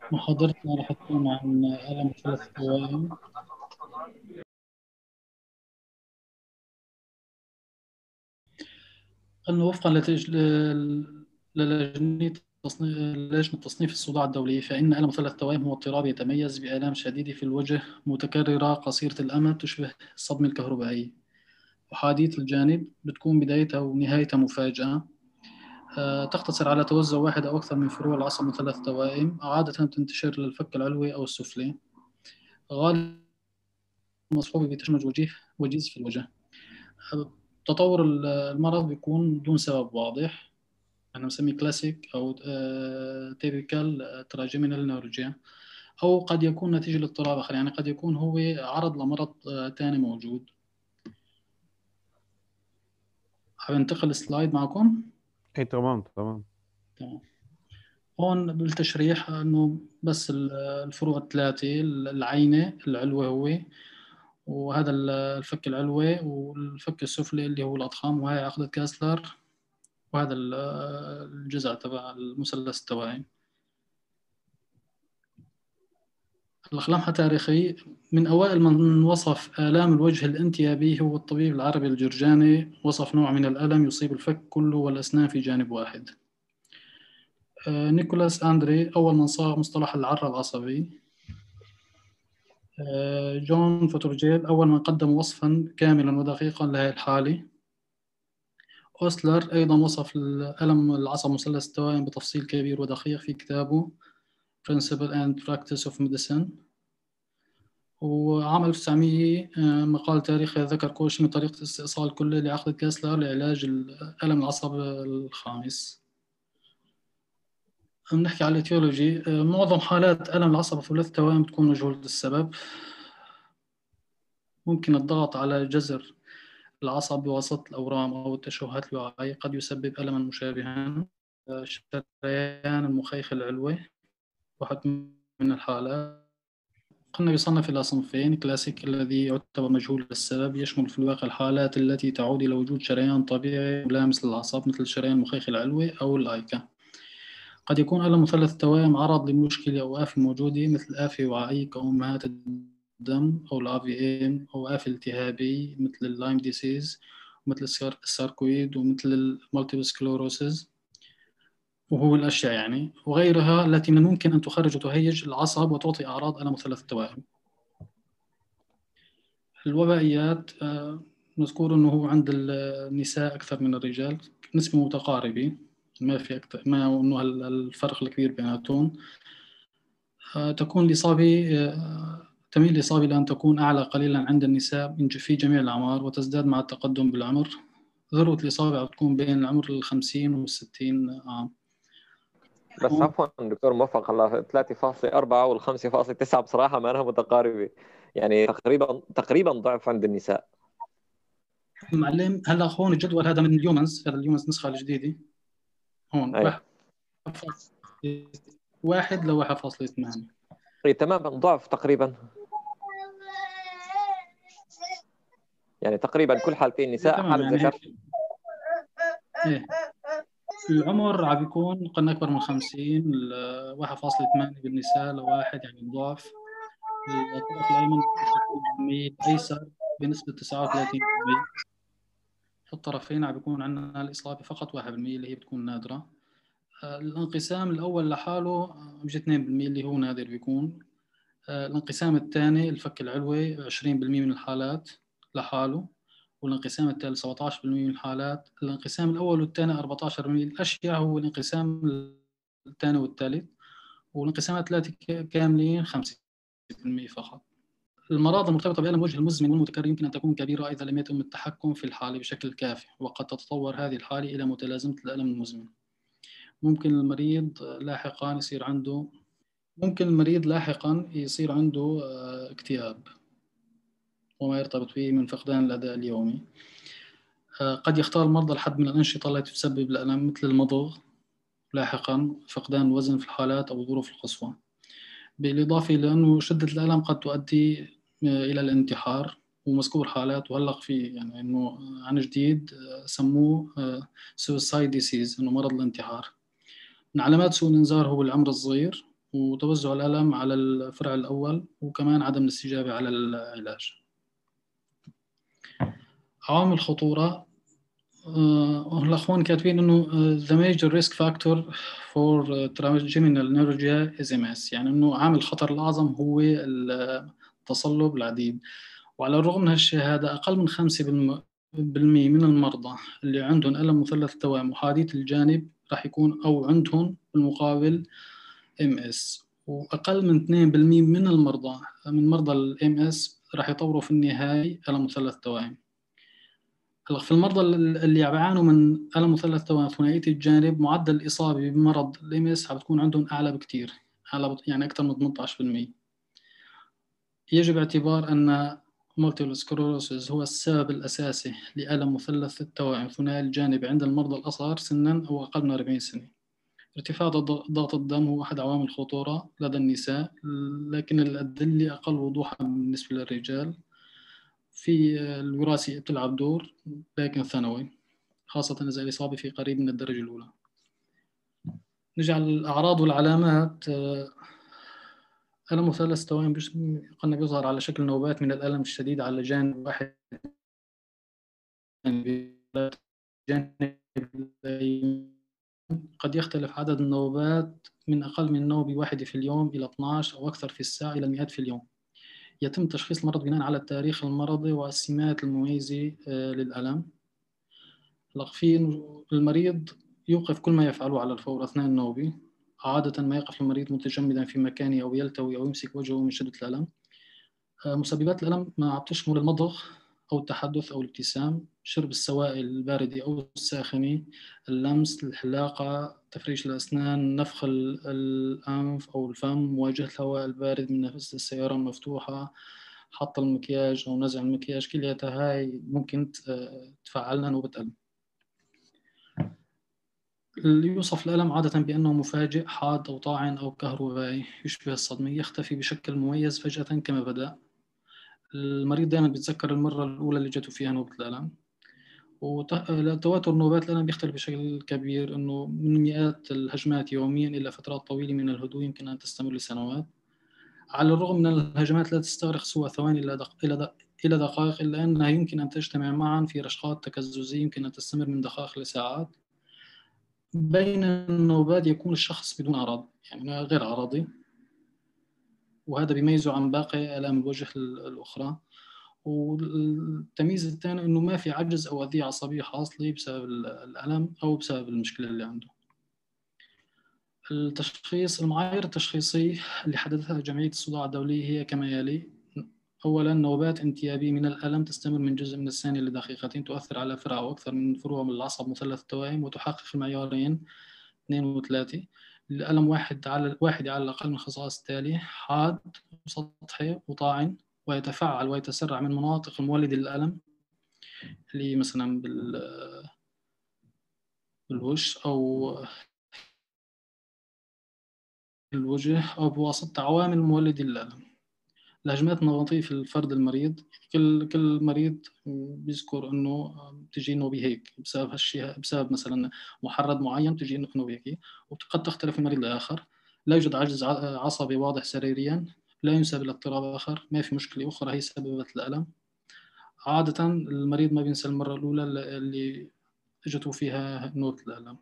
محاضرتنا راح تكون عن ألم مثلث التوائم. أنه وفقا لجنة تصنيف الصداع الدولية، فإن ألم مثلث التوائم هو اضطراب يتميز بآلام شديدة في الوجه متكررة قصيرة الأمد تشبه الصدمة الكهربائية، وحادية الجانب، بتكون بدايتها ونهايتها مفاجئة. تقتصر على توزع واحد أو أكثر من فروع العصب مثلث التوائم، عادة تنتشر للفك العلوي أو السفلي، غالبا مصحوبة بتشنج وجيز في الوجه. تطور المرض بيكون بدون سبب واضح، أنا مسميه كلاسيك أو تيبيكال تراجيمينال نيورجيا، أو قد يكون نتيجة لاضطراب آخر، يعني قد يكون هو عرض لمرض تاني موجود. حابب انتقل السلايد معكم؟ اي تمام تمام. تمام. هون بالتشريح انه بس الفروع الثلاثه، العينه العلوي هو، وهذا الفك العلوي، والفك السفلي اللي هو الاضخام، وهي عقدة كاسلر، وهذا الجزء تبع المثلث التوائم. الأخلاق تاريخي، من أوائل من وصف آلام الوجه الانتيابي هو الطبيب العربي الجرجاني، وصف نوع من الألم يصيب الفك كله والأسنان في جانب واحد. نيكولاس أندري أول من صاغ مصطلح العرة العصبي. جون فوتورجيل أول من قدم وصفا كاملا ودقيقا لهذه الحالة. أوسلر أيضا وصف الألم العصب مثلث التوائم بتفصيل كبير ودقيق في كتابه Principle and Practice of Medicine. وعام 1900 مقال تاريخي ذكر كوشنج طريقة استئصال كلي لعقد كاسلر لعلاج الألم العصب الخامس. نحكي على الإتيولوجي. معظم حالات ألم العصب ثلاث التوائم بتكون مجهولة السبب. ممكن الضغط على جذر العصب بواسطة الأورام أو التشوهات الوعائية قد يسبب ألما مشابها. شريان المخيخ العلوي واحد من الحالات. قلنا يصنف إلى صنفين: كلاسيك الذي يعتبر مجهول السبب، يشمل في الواقع الحالات التي تعود إلى وجود شريان طبيعي ملامس للعصب مثل شريان المخيخ العلوي أو الآيكا. قد يكون ألم مثلث التوائم عرض لمشكلة أو آفة موجودة مثل آفة وعائية كأمهات الدم أو الAVM، أو آفة التهابي مثل اللايم ديسيز ومثل الساركويد ومثل المالتيبل سكلوروسيس، وهو الأشياء يعني وغيرها التي من الممكن أن تخرج وتهيج العصب وتعطي أعراض ألم مثلث التوائم. الوبائيات، نذكر أنه هو عند النساء أكثر من الرجال، نسبة متقاربة، ما في أكثر، ما أنه الفرق الكبير بيناتهم. تكون الإصابة تميل الإصابة لأن تكون أعلى قليلا عند النساء في جميع الأعمار، وتزداد مع التقدم بالعمر. ذروة الإصابة بتكون بين العمر 50 و60 عام. بس عفوا دكتور موفق، الله 3.4 وال 5.9 بصراحة ما أنها متقاربة، يعني تقريبا ضعف عند النساء. معلم، هلا هون الجدول هذا من اليومنز، هذا اليومنز النسخة الجديدة. هون أي 1 ل 1.8. أي تماما ضعف تقريبا، يعني تقريبا كل حالتين نساء تمام حالة يعني ذكر. إيه. العمر عم بيكون قلنا أكبر من 50، 1.8 بالنساء لواحد، يعني الضعف. الطرف الأيمن 60%، الأيسر بنسبة 39%. في الطرفين عم بيكون عندنا الإصابة فقط 1% اللي هي بتكون نادرة. الانقسام الأول لحاله بيجي 2% اللي هو نادر بيكون. الانقسام الثاني الفك العلوي 20% من الحالات لحاله، والانقسام الثالث 17% من الحالات. الانقسام الأول والثاني 14%. الأشياء هو الانقسام الثاني والثالث، والانقسامات الثلاثة كاملين 5% فقط. المرض المرتبطة بألم الوجه المزمن والمتكرر يمكن أن تكون كبيرة إذا لم يتم التحكم في الحالة بشكل كافي، وقد تتطور هذه الحالة إلى متلازمة الألم المزمن. ممكن المريض لاحقا يصير عنده اكتئاب وما يرتبط به من فقدان الأداء اليومي. قد يختار المرضى الحد من الأنشطة التي تسبب الألم مثل المضغ، لاحقا فقدان الوزن في الحالات أو الظروف القصوى. بالإضافة إلى أنه شدة الألم قد تؤدي إلى الانتحار، ومذكور حالات وهلق في يعني إنه عن جديد سموه suicide disease، إنه مرض الانتحار. من علامات سوء الإنذار هو العمر الصغير، وتوزع الألم على الفرع الأول، وكمان عدم الاستجابة على العلاج. عوامل الخطورة، الأخوان كاتبين إنه the major risk factor for trigeminal neuralgia is MS، يعني إنه عامل الخطر الأعظم هو التصلب العديد. وعلى الرغم من هالشيء هذا، أقل من 5% من المرضى اللي عندهم ألم مثلث التوائم وحادية الجانب راح يكون أو عندهم بالمقابل MS، وأقل من 2% من المرضى من مرضى ال MS راح يطوروا في النهاية ألم مثلث التوائم. في المرضى اللي يعانوا من ألم مثلث توائم ثنائية الجانب، معدل الإصابة بمرض الام اس حتكون عندهم أعلى بكتير، يعني أكثر من 18%. يجب اعتبار أن multiple sclerosis هو السبب الأساسي لألم مثلث التوائم ثنائي الجانب عند المرضى الأصغر سنا أو أقل من 40 سنة. ارتفاع ضغط الدم هو أحد عوامل الخطورة لدى النساء، لكن الأدلة أقل وضوحا بالنسبة للرجال. في الوراثة بتلعب دور لكن ثانوي، خاصة إذا الإصابة في قريب من الدرجة الأولى. نجي على الأعراض والعلامات. ألم مثلث التوائم قلنا بيظهر على شكل نوبات من الألم الشديد على جانب واحد، جانب قد يختلف عدد النوبات من أقل من نوبة واحدة في اليوم إلى 12 أو أكثر في الساعة إلى المئات في اليوم. يتم تشخيص المرض بناء على التاريخ المرضي والسمات المميزة للألم. في المريض يوقف كل ما يفعله على الفور أثناء النوبة، عادة ما يقف المريض متجمدا في مكانه أو يلتوي أو يمسك وجهه من شدة الألم. مسببات الألم ما بتشمل المضغ أو التحدث أو الابتسام، شرب السوائل الباردة أو الساخنة، اللمس، الحلاقة، تفريش الأسنان، نفخ الأنف أو الفم، مواجهة الهواء البارد من نفس السيارة المفتوحة، حط المكياج أو نزع المكياج، كلها هاي ممكن تفعلنا نوبة ألم. اللي يوصف الألم عادة بأنه مفاجئ، حاد أو طاعن أو كهربائي يشبه الصدمة، يختفي بشكل مميز فجأة كما بدأ. المريض دائما بيتذكر المرة الأولى اللي جاته فيها نوبة الألم. وتواتر نوبات الألم بيختلف بشكل كبير، إنه من مئات الهجمات يوميا إلى فترات طويلة من الهدوء يمكن أن تستمر لسنوات. على الرغم من الهجمات لا تستغرق سوى ثواني إلى دقائق، إلا أنها يمكن أن تجتمع معا في رشقات تكززية يمكن أن تستمر من دقائق لساعات. بين النوبات يكون الشخص بدون أعراض، يعني غير عرضي، وهذا بيميزه عن باقي آلام الوجه الأخرى. والتمييز الثاني إنه ما في عجز أو أذية عصبية حاصلة بسبب الألم أو بسبب المشكلة اللي عنده. المعايير التشخيصية اللي حددتها جمعية الصداع الدولية هي كما يلي. أولاً، نوبات انتيابية من الألم تستمر من جزء من الثانية لدقيقتين، تؤثر على فرع أو أكثر من فروع من العصب مثلث التوائم، وتحقق المعيارين 2 و3. الألم واحد على الأقل من الخصائص التالية: حاد وسطحي وطاعن، ويتفعل ويتسرع من مناطق المولد للألم، اللي مثلا بالوجه أو الوجه أو بواسطة عوامل مولد للألم. الهجمات النمطية في الفرد المريض، كل مريض بيذكر إنه بتجي نوبة هيك بسبب هالشيء، بسبب مثلا محرض معين تجي نوبة هيك، وقد تختلف من مريض لآخر. لا يوجد عجز عصبي واضح سريريا، لا ينسب إلى اضطراب آخر، ما في مشكلة أخرى هي سببت الألم. عادة المريض ما بينسى المرة الأولى اللي اجته فيها نوبة الألم.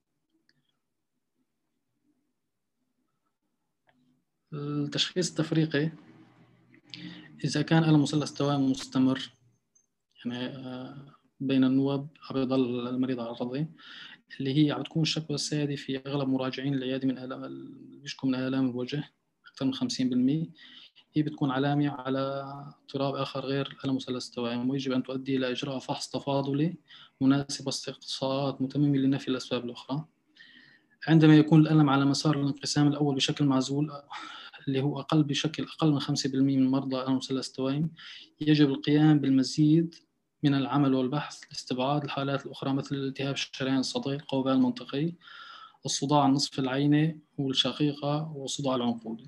التشخيص التفريقي: إذا كان ألم مثلث التوائم مستمر، يعني بين النواب عم يضل المريض عرضي، اللي هي عم تكون الشكوى السائدة في أغلب مراجعين العيادة من آلام بيشكوا من آلام الوجه أكثر من 50%. هي بتكون علامة على اضطراب آخر غير ألم مثلث التوائم، ويجب أن تؤدي إلى إجراء فحص تفاضلي مناسب واستقصاءات متممة لنفي الأسباب الأخرى. عندما يكون الألم على مسار الانقسام الأول بشكل معزول، اللي هو أقل من 5% من مرضى ألم مثلث التوائم، يجب القيام بالمزيد من العمل والبحث لاستبعاد الحالات الأخرى مثل الالتهاب الشريان الصدغي، القوبال المنطقي، الصداع النصف العيني والشقيقة، والصداع العنقودي.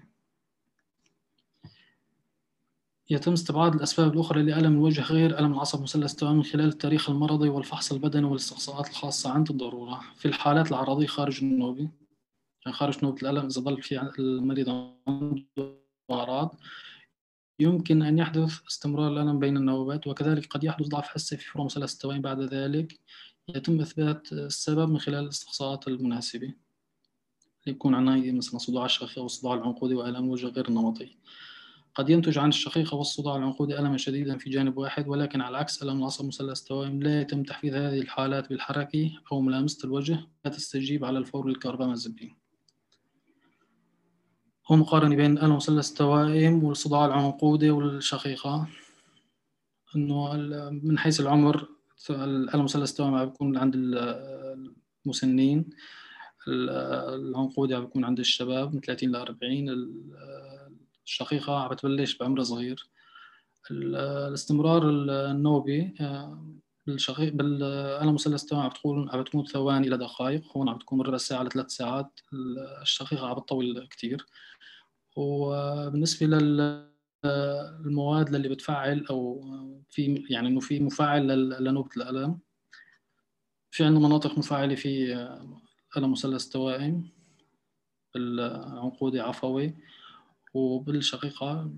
يتم استبعاد الأسباب الأخرى لألم الوجه غير ألم العصب مثلث التوائم من خلال التاريخ المرضي والفحص البدني والاستقصاءات الخاصة عند الضرورة. في الحالات العرضية خارج النوبة، يعني خارج نوبة الألم إذا ظل في المريض عنده أعراض يمكن أن يحدث استمرار الألم بين النوبات، وكذلك قد يحدث ضعف حسي في فروع مثلث التوائم. بعد ذلك يتم إثبات السبب من خلال الاستقصاءات المناسبة. يكون عنا مثلا صداع الشقيقة أو الصداع العنقودي وآلام وجه غير النمطي. قد ينتج عن الشقيقة والصداع العنقودي ألما شديدا في جانب واحد، ولكن على عكس ألم العصب مثلث التوائم لا يتم تحفيز هذه الحالات بالحركة أو ملامسة الوجه، لا تستجيب على الفور للكهربامازepine. هو مقارنة بين ألم مثلث التوائم والصداع العنقودي والشقيقة، إنه من حيث العمر الألم مثلث التوائم بيكون عند المسنين، العنقودي بيكون عند الشباب من 30 ل 40، الشقيقة بتبلش بعمر صغير. الاستمرار النوبي بالألم مثلث التوائم بتكون ثواني إلى دقائق، هون بتكون من ربع ساعة ل3 ساعات. الشقيقة بتطول كتير. وبالنسبة للمواد اللي بتفعل أو في يعني إنه في مفاعل لنوبة الألم، في عندنا مناطق مفاعلة في ألم مثلث التوائم، بالعنقودي عفوي، وبالشقيقة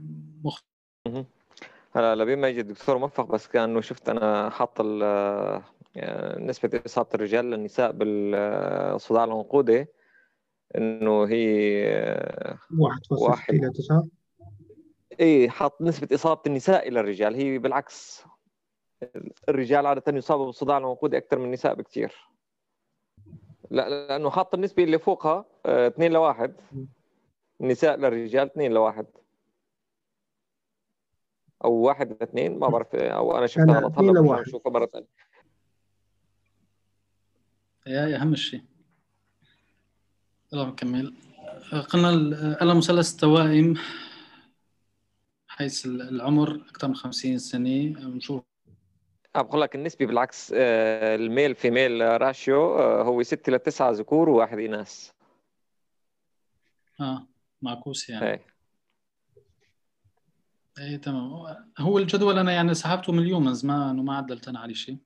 هلا لبين ما يجي الدكتور موفق، بس كأنه شفت أنا حاط نسبة إصابة الرجال للنساء بالصداع العنقودي إنه هي 1.6 إلى 9. إيه، حاط نسبة إصابة النساء إلى الرجال، هي بالعكس. الرجال عادة يصابوا بالصداع العنقودي أكثر من النساء بكثير. لا، لأنه حاط النسبة اللي فوقها 2-1، النساء للرجال 2-1 أو 1-2، ما بعرف، أو أنا شفتها غلط. هلا برجع نشوفها مرة ثانية. يا أهم شيء. يلا نكمل. قلنا ألم مثلث التوائم حيث العمر أكثر من 50 سنة بنشوف. بقول لك النسبة بالعكس، الميل في ميل راشيو هو 6-9 ذكور و1 إناث. معكوس يعني. هي. ايه تمام. هو الجدول انا يعني سحبته من اليومنز، ما عدلت انا عليه شيء.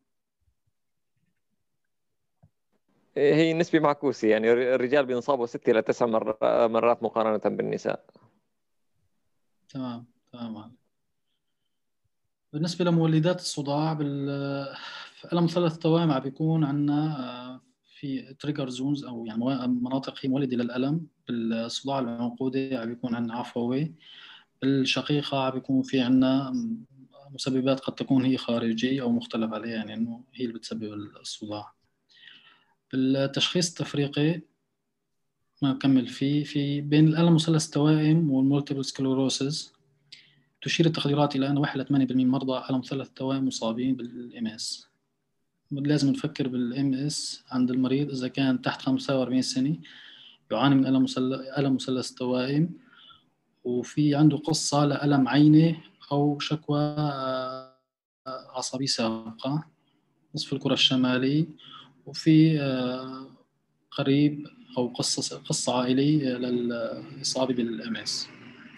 هي نسبة معكوسة، يعني الرجال بينصابوا 6-9 مرات مقارنة بالنساء. تمام تمام. بالنسبة لمولدات الصداع في ألم مثلث التوائم بيكون عندنا في تريجر زونز أو يعني مناطق هي مولدة للألم. بالصداع العنقودي بيكون عندنا عفوي. بالشقيقة بيكون في عندنا مسببات قد تكون هي خارجية أو مختلف عليها، يعني إنه هي اللي بتسبب الصداع. بالتشخيص التفريقي ما نكمل فيه في بين الألم مثلث التوائم والمولتيبل سكلوروسيس، تشير التقديرات إلى أن 1 ل 8% من مرضى ألم مثلث التوائم مصابين بالإم إس. لازم نفكر بالإم إس عند المريض إذا كان تحت 45 سنة يعاني من ألم مثلث التوائم، وفي عنده قصة لألم عيني أو شكوى عصبية سابقة نصف الكرة الشمالية، وفي قريب أو قصة عائلية للإصابة بالإم إس.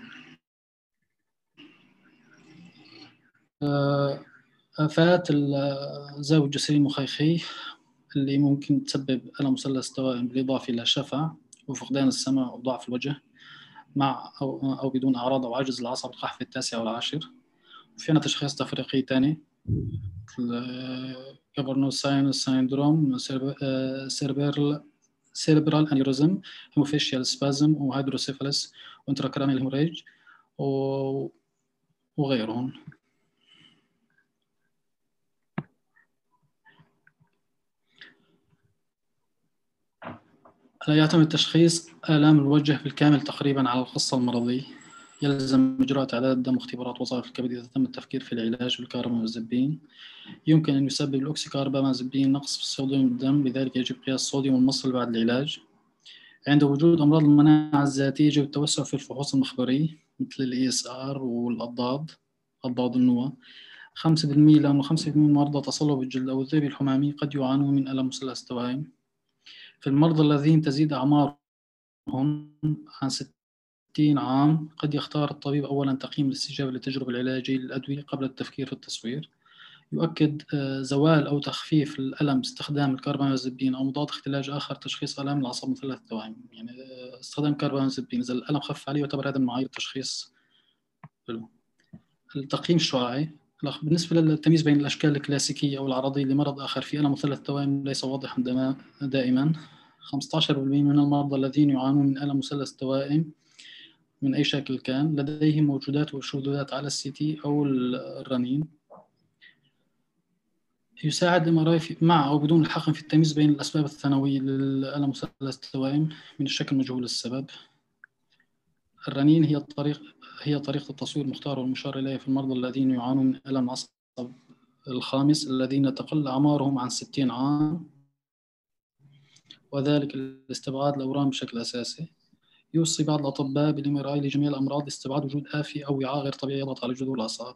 آفات الزاوية الجسري المخيخي اللي ممكن تسبب ألم مثلث التوائم بالإضافة إلى شفع وفقدان السمع وضعف الوجه مع أو بدون أعراض أو عجز العصب القحفي التاسع والعاشر. وفي عنا تشخيص تفريقي تاني كابرنوس سيندروم، سيربرال أنيوريزم، هيموفيشيال سبازم، وهيدروسيفالس، وانتراكرانيال هيموريج وغيرهم. لا يعتمد تشخيص آلام الوجه بالكامل تقريبا على القصة المرضية. يلزم إجراء تعداد الدم واختبارات وظائف الكبد إذا تم التفكير في العلاج بالكاربامازepine. يمكن أن يسبب الأوكسيكاربامازepine نقص في الصوديوم بالدم، لذلك يجب قياس صوديوم المصل بعد العلاج. عند وجود أمراض المناعة الذاتية يجب التوسع في الفحوص المخبرية مثل الESR والأضداد، أضداد النواة. 5% لأنه 5% من مرضى تصلب الجلد أو الذئب الحمامي قد يعانون من ألم مثلث التوائم. في المرضى الذين تزيد أعمارهم عن 60 عام قد يختار الطبيب أولا تقييم الاستجابة للتجربة العلاجية للأدوية قبل التفكير في التصوير. يؤكد زوال أو تخفيف الألم باستخدام الكربامازepine أو مضاد اختلاج آخر تشخيص ألم العصب مثلث التوائم. يعني استخدام كربامازepine إذا الألم خف عليه يعتبر هذا من معايير التشخيص له. التقييم الشعاعي بالنسبة للتمييز بين الأشكال الكلاسيكية أو العرضية لمرض آخر في ألم مثلث التوائم ليس واضحا دائما. 15% من المرضى الذين يعانون من ألم مثلث التوائم من أي شكل كان لديهم موجودات وشذوذات على الCT أو الرنين. يساعد MRI مع أو بدون الحقن في التمييز بين الأسباب الثانوية للألم مثلث التوائم من الشكل مجهول السبب. الرنين هي طريقة التصوير المختارة والمشار إليها في المرضى الذين يعانون من ألم العصب الخامس الذين تقل أعمارهم عن 60 عام، وذلك لاستبعاد الأورام بشكل أساسي. يوصي بعض الأطباء بالMRI لجميع الأمراض لاستبعاد وجود آفة أو وعاء غير طبيعي يضغط على جذور الأعصاب.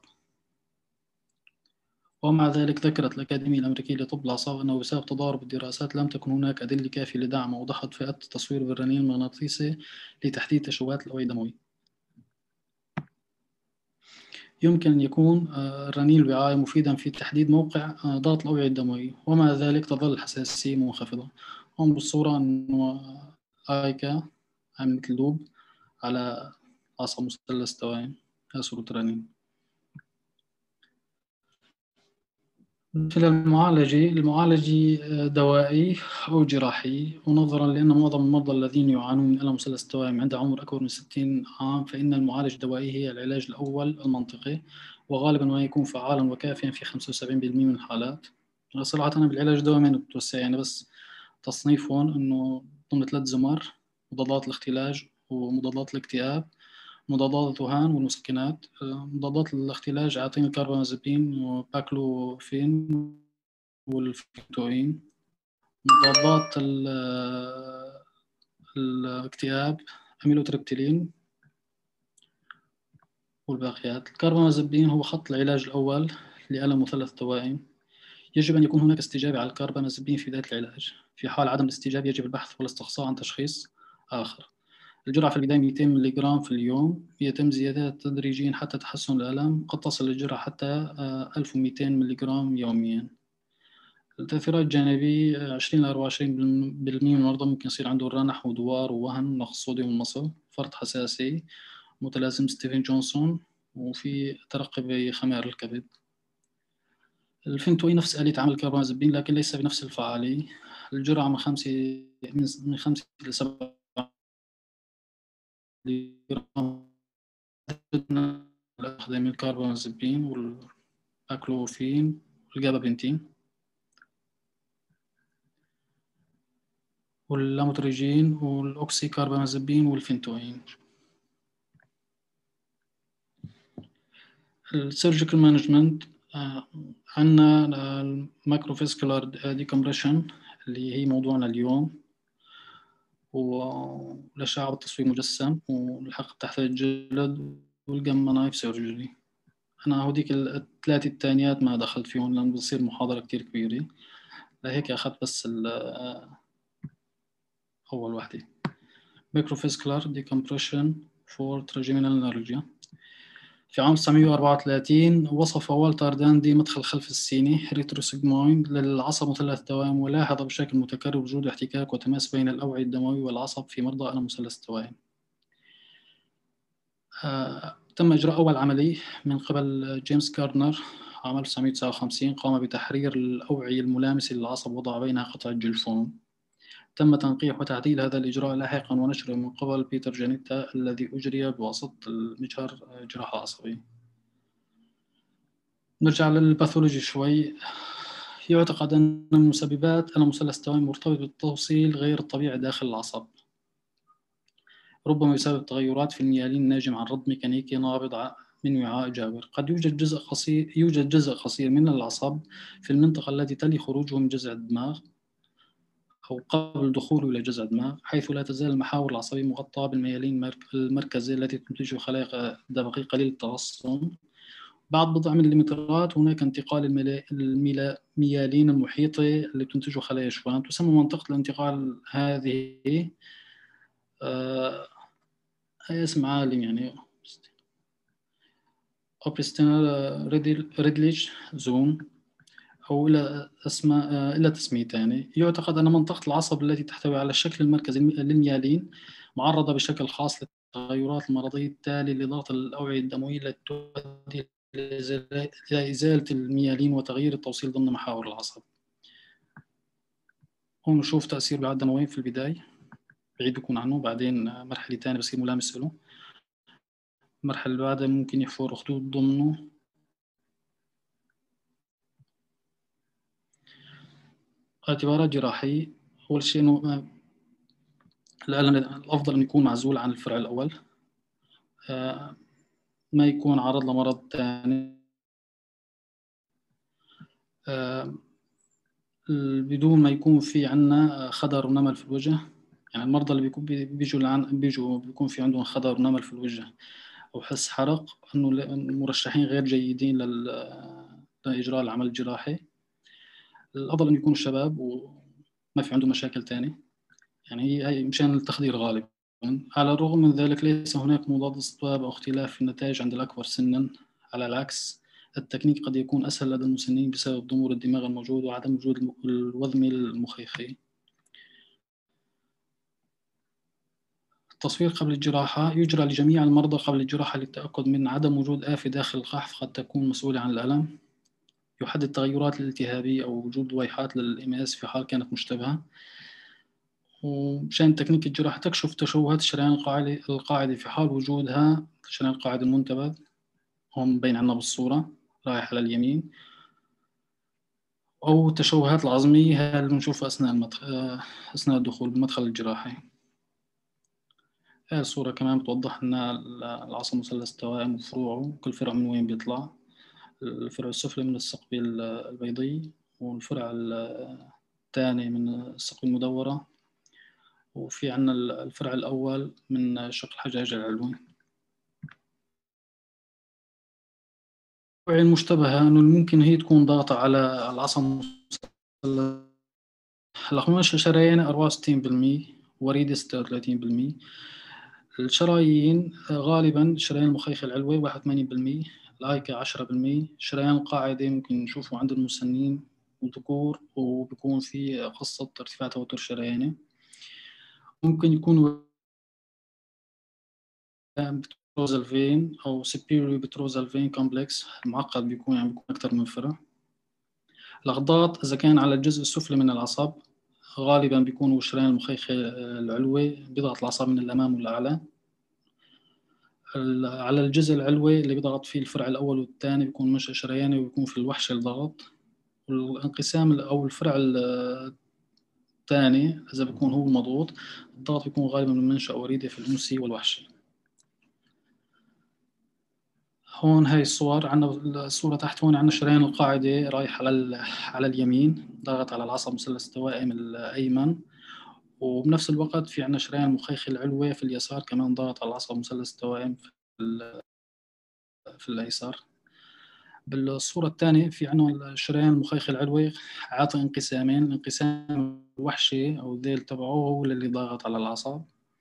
ومع ذلك ذكرت الأكاديمية الأمريكية لطب الأعصاب أنه بسبب تضارب الدراسات لم تكن هناك أدلة كافية لدعم أو ضحض فئة التصوير بالرنين المغناطيسي لتحديد تشوهات الأوعية الدموية. يمكن أن يكون الرنين الوعائي مفيدا في تحديد موقع ضغط الأوعية الدموية، ومع ذلك تظل الحساسية منخفضة. هم بالصورة أنه آيكا عم مثل لوب على عصب مثلث التوائم. هذا صورة الرنين. مثل المعالجة دوائي أو جراحي، ونظرا لأن معظم المرضى الذين يعانون من ألم مثلث التوائم عند عمر أكبر من 60 عام فإن المعالجة الدوائي هي العلاج الأول المنطقي، وغالبا ما يكون فعالا وكافيا في 75% من الحالات. صراحة أنا بالعلاج الدوائي ما بتوسع، يعني بس تصنيفهم إنه ضمن 3 زمر: مضادات الاختلاج ومضادات الاكتئاب، مضادات الذهان والمسكنات. مضادات الاختلاج عاطين الكربامازepine وباكلوفين والفيتوين. مضادات الاكتئاب أميلوتريبتيلين والباقيات. الكربامازepine هو خط العلاج الأول لألم مثلث التوائم. يجب أن يكون هناك استجابة على الكربامازepine في بداية العلاج. في حال عدم الاستجابة يجب البحث والاستقصاء عن تشخيص آخر. الجرعة في البداية 200 ملغ في اليوم، يتم زيادتها تدريجيا حتى تحسن الألم. قد تصل الجرعة حتى 1200 ملغ يوميا. التأثيرات الجانبية 20 إلى 24% من المرضى ممكن يصير عنده رنح ودوار ووهن، نقص صوديوم المصل، فرط حساسي متلازم ستيفن جونسون، وفي ترقي بخمائر الكبد. الفينتوين نفس آلية عمل الكربامازepine لكن ليس بنفس الفعالية. الجرعة من 5 إلى 7 الأخذ من الكربامازepine والباكلوفين والجابابنتين واللاموتريجين والأوكسي كربامازepine والفينتوين. السيرجيكال مانجمنت عندنا المايكروفيسكولار ديكمبريشن اللي هي موضوعنا اليوم، والأشعة والتصوير مجسم والحقن تحت الجلد والجاما نايف سيرجري. أنا هوديك الثلاثة التانيات ما دخلت فيهم لأن بتصير محاضرة كتير كبيرة، لهيك أخذت بس أول واحدة مايكروفيسكولار ديكمبريشن فور تراجيمينال نيرجيا. في عام 1934 وصف والتر داندي مدخل خلف السيني ريتروسيجمويد للعصب مثلث التوائم، ولاحظ بشكل متكرر وجود احتكاك وتماس بين الأوعية الدموي والعصب في مرضى ألم مثلث التوائم. تم إجراء أول عملية من قبل جيمس كارنر عام 1959، قام بتحرير الأوعية الملامسة للعصب وضع بينها قطعة جلفون. تم تنقيح وتعديل هذا الإجراء لاحقا ونشره من قبل بيتر جانيتا الذي أجري بواسطة المجهر جراحة عصبية. نرجع للباثولوجي شوي. يعتقد أن مسببات ألم مثلث التوائم مرتبط بالتوصيل غير الطبيعي داخل العصب، ربما يسبب تغيرات في الميالين الناجم عن رد ميكانيكي نابض من وعاء جابر. قد يوجد جزء قصير من العصب في المنطقة التي تلي خروجه من جذع الدماغ أو قبل دخوله إلى جذع الدماغ، حيث لا تزال المحاور العصبية مغطاة بالميالين المركزية التي تنتج خلايا دماغية قليل التغصن. بعد بضع مليمترات هناك انتقال الميالين المحيطة اللي تنتجه خلايا شوان. تسمى منطقة الانتقال هذه اسم عالم يعني أوبستينال ريدليج زون. أو إلى تسميتان. يعتقد أن منطقة العصب التي تحتوي على الشكل المركزي للميالين معرضة بشكل خاص للتغيرات المرضية التالية لضغط الأوعية الدموية التي تؤدي إلى إزالة الميالين وتغيير التوصيل ضمن محاور العصب. هون نشوف تأثير الأوعية الدموية في البداية، بعيد بكون عنه، بعدين مرحلة تانية بصير ملامس له، المرحلة اللي بعدها ممكن يحفر خطوط ضمنه. اعتبارات جراحية، أول شيء إنه الألم الأفضل أن يكون معزول عن الفرع الأول، ما يكون عرض لمرض ثاني، بدون ما يكون في عنا خدر ونمل في الوجه. يعني المرضى اللي بيجوا بيكون في عندهم خدر ونمل في الوجه أو حس حرق، إنه المرشحين غير جيدين لإجراء العمل الجراحي. الأفضل أن يكونوا شباب وما في عندهم مشاكل تانية، يعني هي مشان التخدير غالبا. على الرغم من ذلك ليس هناك مضاد استجواب أو اختلاف في النتائج عند الأكبر سنا. على العكس، التكنيك قد يكون أسهل لدى المسنين بسبب ضمور الدماغ الموجود وعدم وجود الوذم المخيخي. التصوير قبل الجراحة يجرى لجميع المرضى قبل الجراحة للتأكد من عدم وجود آفة داخل القحف قد تكون مسؤولة عن الألم. يحدد تغيرات الالتهابية أو وجود لويحات للإماس في حال كانت مشتبهة. ومشان تكنيك الجراحة تكشف تشوهات الشريان القاعدي في حال وجودها. الشريان القاعدي المنتبذ هون مبين عنا بالصورة رايح على اليمين، أو التشوهات العظمية اللي بنشوفها أثناء الدخول بالمدخل الجراحي. هاي الصورة كمان بتوضح لنا العصب مثلث التوائم وفروعه، كل فرع من وين بيطلع. الفرع السفلي من الثقب البيضي، والفرع الثاني من الثقب المدورة، وفي عنا الفرع الأول من شق الحجاج العلوي. الأوعية المشتبهة إنه ممكن هي تكون ضاغطة على العصب الأقمشة شرايين 64%، وريدة 36%. الشرايين غالبا شريان المخيخ العلوي 81%، الآيكا 10%. شريان القاعدة ممكن نشوفه عند المسنين والذكور، وبيكون في قصة ارتفاع توتر شرياني. ممكن يكون بتروزال فين أو superior بتروزال فين كومبلكس معقد، بيكون أكثر من فرع. الأغضاض إذا كان على الجزء السفلي من العصب غالبا بيكونوا شريان المخيخ العلوي بيضغط العصب من الأمام والأعلى. على الجزء العلوي اللي بيضغط فيه الفرع الأول والثاني بيكون مش شرياني وبيكون في الوحش الضغط. والانقسام أو الفرع الثاني إذا بيكون هو مضغوط، الضغط بيكون غالبا من منشأ وريدي في الأنسي والوحشي. هون هاي الصور عنا الصورة تحت. هون عنا شريان القاعدة رايح على اليمين ضغط على العصب مثلث التوائم الأيمن، وبنفس الوقت في عنا شريان المخيخ العلوي في اليسار كمان ضغط على العصب مثلث التوائم في الأيسر. بالصورة الثانية في عنا شريان المخيخ العلوي عاطي انقسامين، الانقسام الوحشي أو الذيل تبعه هو اللي ضاغط على العصب.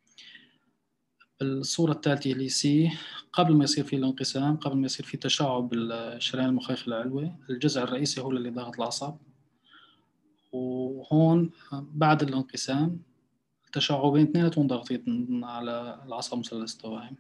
الصورة الثالثة اللي سي، قبل ما يصير في الانقسام، قبل ما يصير في تشعب بالشريان المخيخ العلوي، الجذع الرئيسي هو اللي ضاغط العصب. وهون بعد الانقسام التشعبين اثنيناتهم ضاغطين على العصب مثلث التوائم.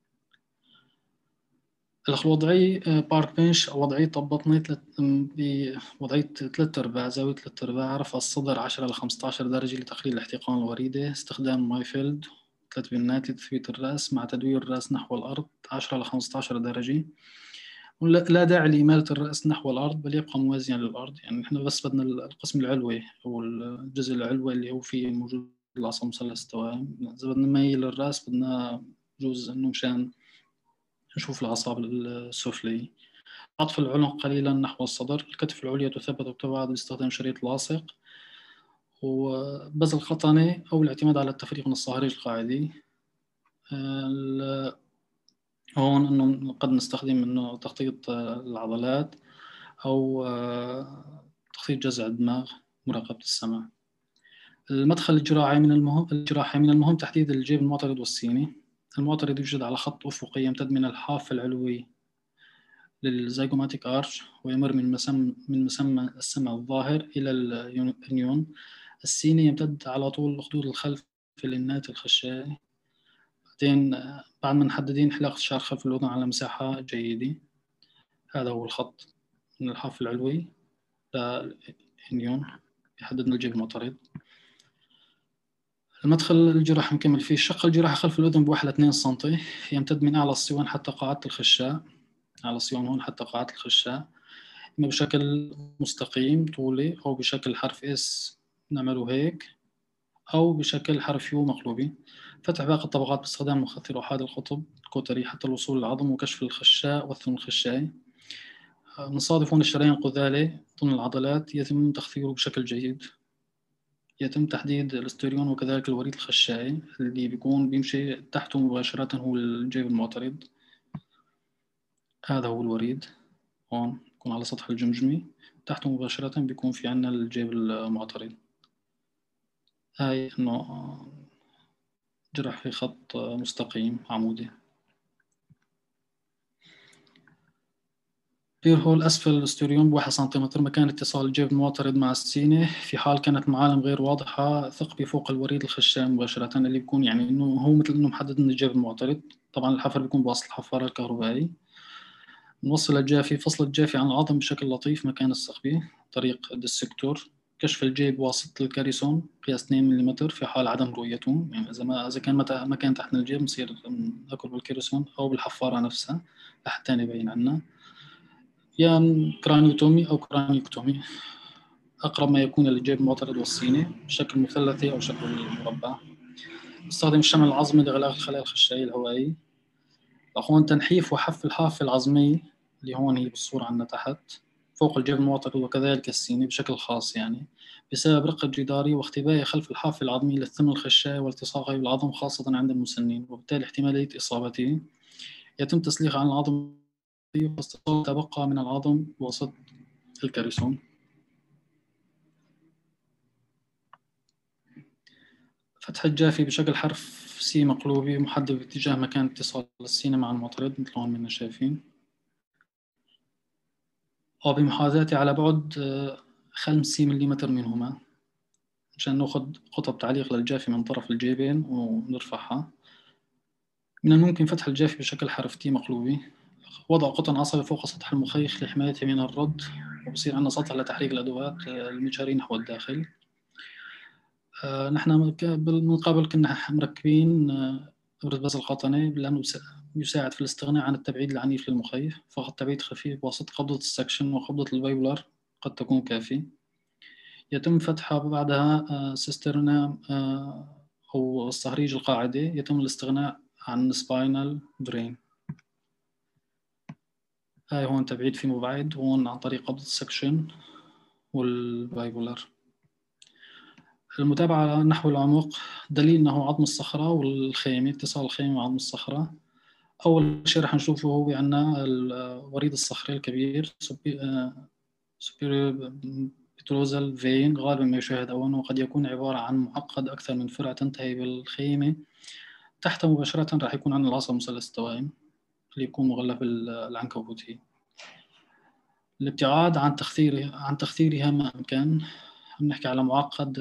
الوضعية بارك بنش أو وضعية طبطني بوضعية 3/4 زاوية 3/4، رفع الصدر 10 ل 15 درجة لتقليل الاحتقان الوريدي، استخدام مايفيلد 3 بنات لتثبيت الرأس مع تدوير الرأس نحو الأرض 10 ل 15 درجة. لا داعي لإمالة الرأس نحو الأرض بل يبقى موازيا للأرض. يعني نحن بس بدنا القسم العلوي أو الجزء العلوي اللي هو فيه موجود العصب مثلث التوائم. إذا بدنا نميل الرأس بدنا جزء إنه مشان نشوف الأعصاب السفلي. عطف العنق قليلا نحو الصدر، الكتف العليا تثبت وتبعد باستخدام شريط لاصق، وبذل خطني أو الاعتماد على التفريغ من الصهريج القاعدي. هون إنه قد نستخدم إنه تخطيط العضلات أو تخطيط جذع الدماغ، مراقبة السمع. المدخل الجراحي من المهم تحديد الجيب المعترض والسيني. المعترض يوجد على خط أفقي يمتد من الحافة العلوي للزيجوماتيك آرش، ويمر من مسمى السمع الظاهر إلى اليونيون السيني، يمتد على طول الخدود الخلفي للنات الخشائي. بعدين بعد ما محددين حلاقة الشعر خلف الأذن على مساحة جيدة. هذا هو الخط من الحافة العلوي لليونيون يحدد لنا الجيب المعترض. المدخل الجراحي نكمل فيه. الشق الجراحي خلف الأذن بواحد 2 سنتي، يمتد من أعلى الصيون حتى قاعدة الخشاء، على الصيون هون حتى قاعدة الخشاء، إما بشكل مستقيم طولي أو بشكل حرف اس نعمله هيك، أو بشكل حرف يو مقلوبي. فتح باقي الطبقات باستخدام مخثر أحاد القطب كوتري حتى الوصول للعظم وكشف الخشاء والثمن الخشائي. نصادف هون الشرايين القذالة ضمن العضلات، يتم تخثيره بشكل جيد. يتم تحديد الاستريون وكذلك الوريد الخشائي اللي بيكون بيمشي تحته مباشرة هو الجيب المعترض. هذا هو الوريد هون بيكون على سطح الجمجمة، تحته مباشرة بيكون في عنا الجيب المعترض. هاي إنه جرح في خط مستقيم عمودي. بير هول أسفل الاستريون بواحد سنتيمتر مكان اتصال الجيب المعترض مع السينة. في حال كانت معالم غير واضحة ثقبي فوق الوريد الخشاء مباشرة، اللي بيكون يعني إنه هو مثل إنه محدد من الجيب المعترض. طبعا الحفر بيكون بواسطة الحفارة الكهربائي. نوصل الجافي، فصل الجافي عن العظم بشكل لطيف مكان الثقبي طريق الدسكتور. كشف الجيب بواسطة الكاريسون قياس 2 ملم في حال عدم رؤيته، يعني إذا كان مكان تحت الجيب نصير نأكل بالكاريسون أو بالحفارة نفسها لحتى يبين عنا. يا كرانيوتومي أو كرانيوكتومي، أقرب ما يكون للجيب المعترض والصيني بشكل مثلثي أو شكل مربع. نستخدم الشمل العظمي لإغلاق الخلايا الخشائية الهوائية. أخوان تنحيف وحف الحافة العظمية اللي هون هي بالصورة عنا تحت فوق الجيب المعترض وكذلك السيني بشكل خاص، يعني بسبب رقة جداري واختبائي خلف الحافة العظمية للثمن الخشائي والتصاقه بالعظم خاصة عند المسنين، وبالتالي احتمالية إصابته. يتم تسليخ عن العظم واستئصال تبقى من العظم وسط الكاريسون. فتح الجافي بشكل حرف سي مقلوبي محدد باتجاه مكان اتصال السينة مع المعترض مثل هون منا شايفين، أو بمحاذاته على بعد 5 ملم منهما عشان نأخذ قطب تعليق للجافي من طرف الجيبين ونرفعها. من الممكن فتح الجافي بشكل حرف تي مقلوبي. وضع قطن عصبي فوق سطح المخيخ لحمايته من الرد، وبصير عندنا سطح لتحريك الأدوات المجهري نحو الداخل. نحن من قبل كنا مركبين إبرة بازل قطني لأنه يساعد في الاستغناء عن التبعيد العنيف للمخيخ، فقط تبعيد خفيف بواسطة قبضة السكشن وقبضة الفيبولر قد تكون كافي. يتم فتحها بعدها سيسترنا أو الصهريج القاعدة. يتم الاستغناء عن سباينال درين. هاي هون تبعيد في مبعد هون عن طريق قبضة السكشن والفيبولر. المتابعة نحو العمق دليل أنه عظم الصخرة والخيمة، اتصال الخيمة مع عظم الصخرة. أول شيء رح نشوفه هو عندنا الوريد الصخري الكبير superior petrosal vein، غالبا ما يشاهد أولا، وقد يكون عبارة عن معقد أكثر من فرع تنتهي بالخيمة. تحت مباشرة رح يكون عندنا العصب مثلث التوائم اللي يكون مغلف بالعنكبوتي. الابتعاد عن تخثيرها ما أمكن. نحكي على معقد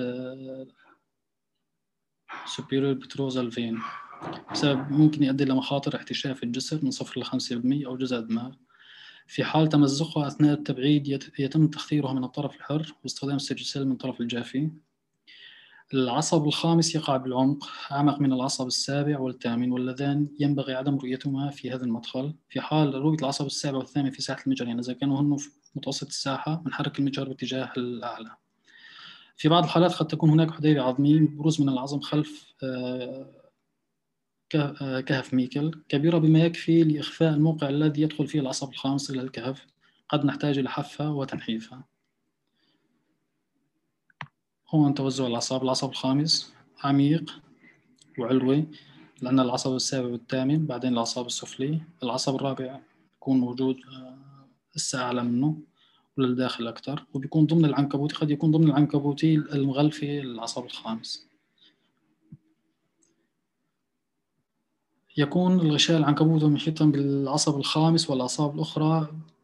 superior petrosal vein بسبب ممكن يؤدي لمخاطر احتشاف الجسر من 0 ل 5% أو جزء الدماغ. في حال تمزقها أثناء التبعيد يتم تخثيرها من الطرف الحر باستخدام السيرجيسيل من طرف الجافي. العصب الخامس يقع بالعمق أعمق من العصب السابع والثامن، واللذان ينبغي عدم رؤيتهما في هذا المدخل. في حال رؤية العصب السابع والثامن في ساحة المجهر، يعني إذا كانوا هن في متوسط الساحة بنحرك المجهر باتجاه الأعلى. في بعض الحالات قد تكون هناك حديبة عظمية بروز من العظم خلف كهف ميكل كبيرة بما يكفي لإخفاء الموقع الذي يدخل فيه العصب الخامس إلى الكهف. قد نحتاج إلى حفها وتنحيفها. هون توزع الأعصاب. العصب الخامس عميق وعلوي لأن العصب السابع والثامن، بعدين الأعصاب السفلي. العصب الرابع يكون موجود لسه أعلى منه وللداخل أكثر، وبيكون ضمن العنكبوتي، قد يكون ضمن العنكبوتي المغلفة العصب الخامس. يكون الغشاء العنكبوتي محيطا بالعصب الخامس والأعصاب الأخرى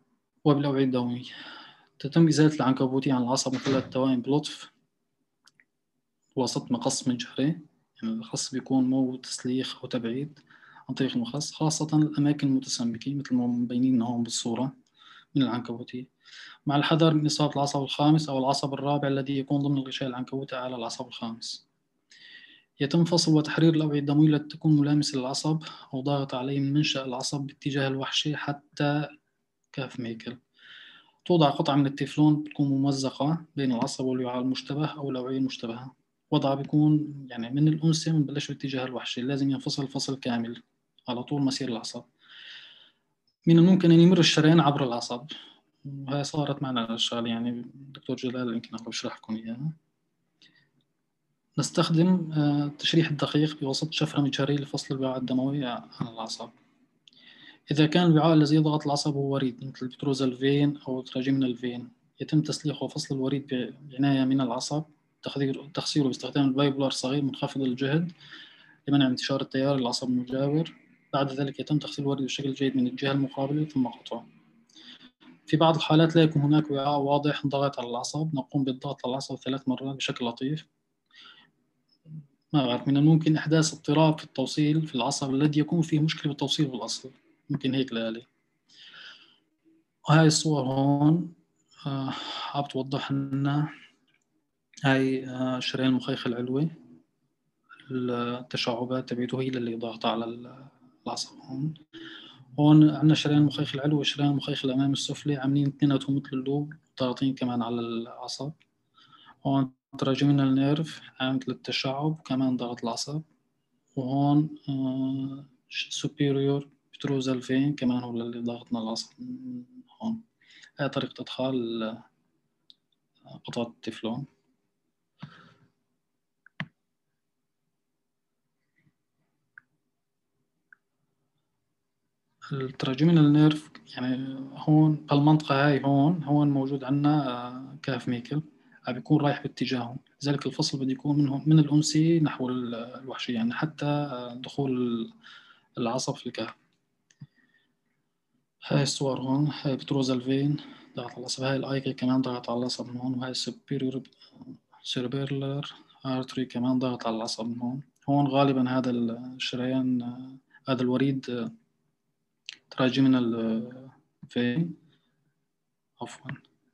وبالأوعية الدموية. تتم إزالة العنكبوتية عن العصب من خلال التوائم بلطف وسط مقص مجهري، يعني الخص بيكون مو تسليخ أو تبعيد عن طريق المخص، خاصة الأماكن المتسمكة مثل ما مبينين هون بالصورة من العنكبوتية، مع الحذر من إصابة العصب الخامس أو العصب الرابع الذي يكون ضمن الغشاء العنكبوتي على العصب الخامس. يتم فصل وتحرير الأوعية الدموية التي تكون ملامسة للعصب أو ضاغطة عليه من منشأ العصب باتجاه الوحشي حتى كاف ميكل. توضع قطعة من التeflon بتكون ممزقة بين العصب والوعاء المشتبه أو الأوعية المشتبهة. وضعها بيكون يعني من الأنثى بنبلش باتجاه الوحشي، لازم ينفصل فصل كامل على طول مسير العصب. من الممكن أن يمر الشريان عبر العصب، وهي صارت معنا الشغل، يعني الدكتور جلال يمكن أقدر أشرح لكم إياها. نستخدم التشريح الدقيق بواسطة شفرة مجهرية لفصل الوعاء الدموي عن العصب. إذا كان الوعاء الذي يضغط العصب هو وريد مثل البتروزال فين أو تراجيمينال فين، يتم تسليخه وفصل الوريد بعناية من العصب، تخسيره باستخدام البايبولار صغير منخفض الجهد لمنع انتشار التيار للعصب المجاور. بعد ذلك يتم تخسير الوريد بشكل جيد من الجهة المقابلة ثم قطعه. في بعض الحالات لا يكون هناك وعاء واضح ضاغط على العصب، نقوم بالضغط على العصب 3 مرات بشكل لطيف. ما بعرف، من الممكن إحداث اضطراب في التوصيل في العصب الذي يكون فيه مشكلة بالتوصيل بالأصل، ممكن هيك لالي. وهاي الصور هون عم توضح لنا هاي شريان المخيخ العلوي، التشعبات تبعته هي اللي ضاغطة على العصب. هون عندنا شريان المخيخ العلوي وشريان المخيخ الأمامي السفلي عاملين اثنيناتهم مثل اللوب ضاغطين كمان على العصب. هون تراجمينال نيرف عامل التشعب كمان ضغط العصب. وهون superior petrosal vein كمان هو اللي ضاغطنا العصب هون. هاي طريقة إدخال قطعة التeflon. التراجمينال نيرف يعني هون بالمنطقة هاي هون موجود عندنا كاف ميكل بيكون رايح باتجاهه، لذلك الفصل بده يكون من الأنسي نحو الوحشي، يعني حتى دخول العصب في الكهف. هاي الصور هون، هاي بتروزال فين ضغط على العصب، هاي الايكي كمان ضغط على العصب من هون، وهاي السوبيريور سيربيلر ارتري كمان ضغط على العصب من هون. هون غالبا هذا الشريان هذا الوريد تراجمينال فين عفوا،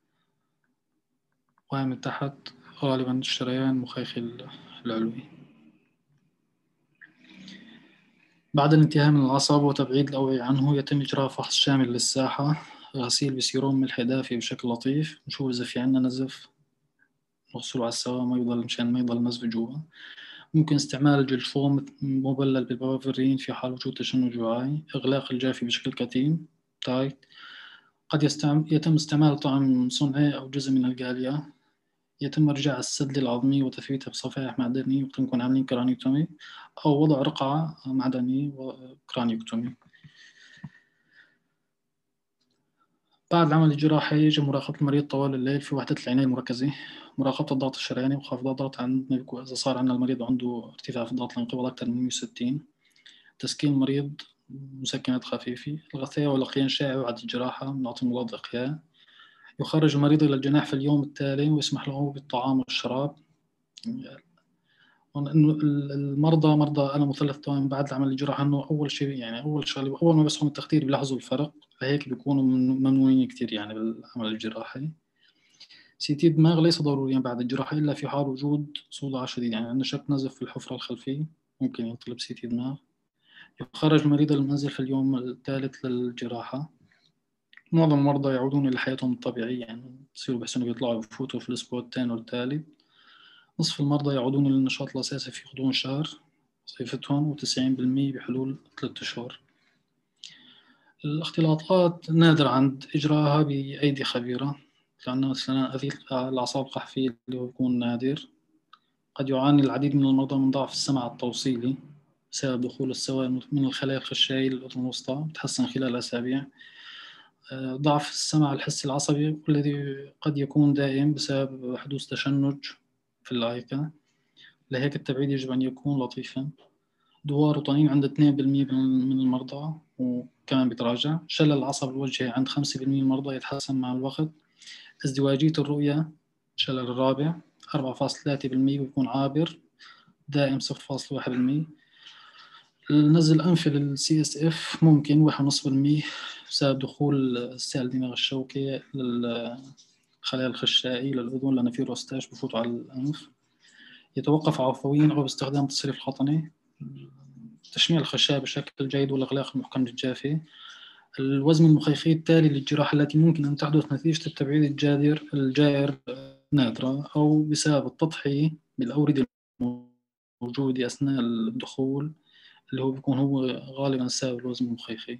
وهي من تحت غالبا الشريان مخيخ العلوي. بعد الانتهاء من العصب وتبعيد الأوعية عنه يتم إجراء فحص شامل للساحة، غسيل بسيروم ملح دافي بشكل لطيف، نشوف إذا في عنا نزف نغسله على السوا ما يضل مشان ما يضل نزف جوا. ممكن استعمال الجل فوم مبلل بالبافرين في حال وجود تشنج وعاي، إغلاق الجافي بشكل كتيم تايت. قد يتم استعمال طعم صنعي أو جزء من الجالية. يتم إرجاع السدلة العظمية وتثبيتها بصفائح معدنية وقت نكون عاملين كرانيوتومي، أو وضع رقعة معدنية وكرانيوتومي. بعد العمل الجراحي يجب مراقبة المريض طوال الليل في وحدة العناية المركزة، مراقبة الضغط الشرياني وخفض الضغط عندنا إذا صار عندنا المريض عنده ارتفاع في ضغط الانقباض أكثر من 160، تسكين المريض مسكنات خفيفة، الغثيان والإقيان شائع بعد الجراحة، نعطي مضاد إقياء، يخرج المريض إلى الجناح في اليوم التالي ويسمح له بالطعام والشراب. المرضى مرضى ألم مثلث التوائم بعد العمل الجراحي إنه أول شيء يعني أول شغله أول ما بيصحوا من التخدير بيلاحظوا الفرق، فهيك بيكونوا ممنوعين كتير يعني بالعمل الجراحي. سي تي دماغ ليس ضروريا بعد الجراحة إلا في حال وجود صداع شديد، يعني عندنا شك نزف في الحفرة الخلفية ممكن يطلب سي تي دماغ. يخرج المريض المنزل في اليوم الثالث للجراحة. معظم المرضى يعودون إلى حياتهم الطبيعية، يعني يصيروا بيحسنوا بيطلعوا ويفوتوا في الأسبوع الثاني والثالث. نصف المرضى يعودون للنشاط الأساسي في غضون شهر وظيفتهم، و90% بحلول 3 أشهر. الاختلاطات نادر عند إجراءها بأيدي خبيرة، لأن مثلا الأعصاب القحفية اللي هو بيكون نادر. قد يعاني العديد من المرضى من ضعف السمع التوصيلي بسبب دخول السوائل من الخلايا الخشائية للأذن الوسطى، بتحسن خلال أسابيع. ضعف السمع الحسي العصبي والذي قد يكون دائم بسبب حدوث تشنج في اللايكة، لهيك التبعيد يجب أن يكون لطيفا. دوار وطنين عند 2% من المرضى وكمان بيتراجع. شلل العصب الوجهي عند 5% من المرضى يتحسن مع الوقت. ازدواجية الرؤية شلل الرابع 4.3% ويكون عابر دائم 0.1%. النزل الأنفي للCSF ممكن 1.5% بسبب دخول السائل الدماغ الشوكي للخلايا الخشائي للأذن لأن في روستاج بفوتوا على الأنف. يتوقف عفويا أو باستخدام التصريف القطني. تشميع الخشاء بشكل جيد والإغلاق المحكم للجافي. الوزن المخيخي التالي للجراحة التي ممكن أن تحدث نتيجة التبعيد الجائر نادرة أو بسبب التضحية بالأوردة الموجودة أثناء الدخول اللي هو بيكون هو غالبا سبب الوزن المخيخي.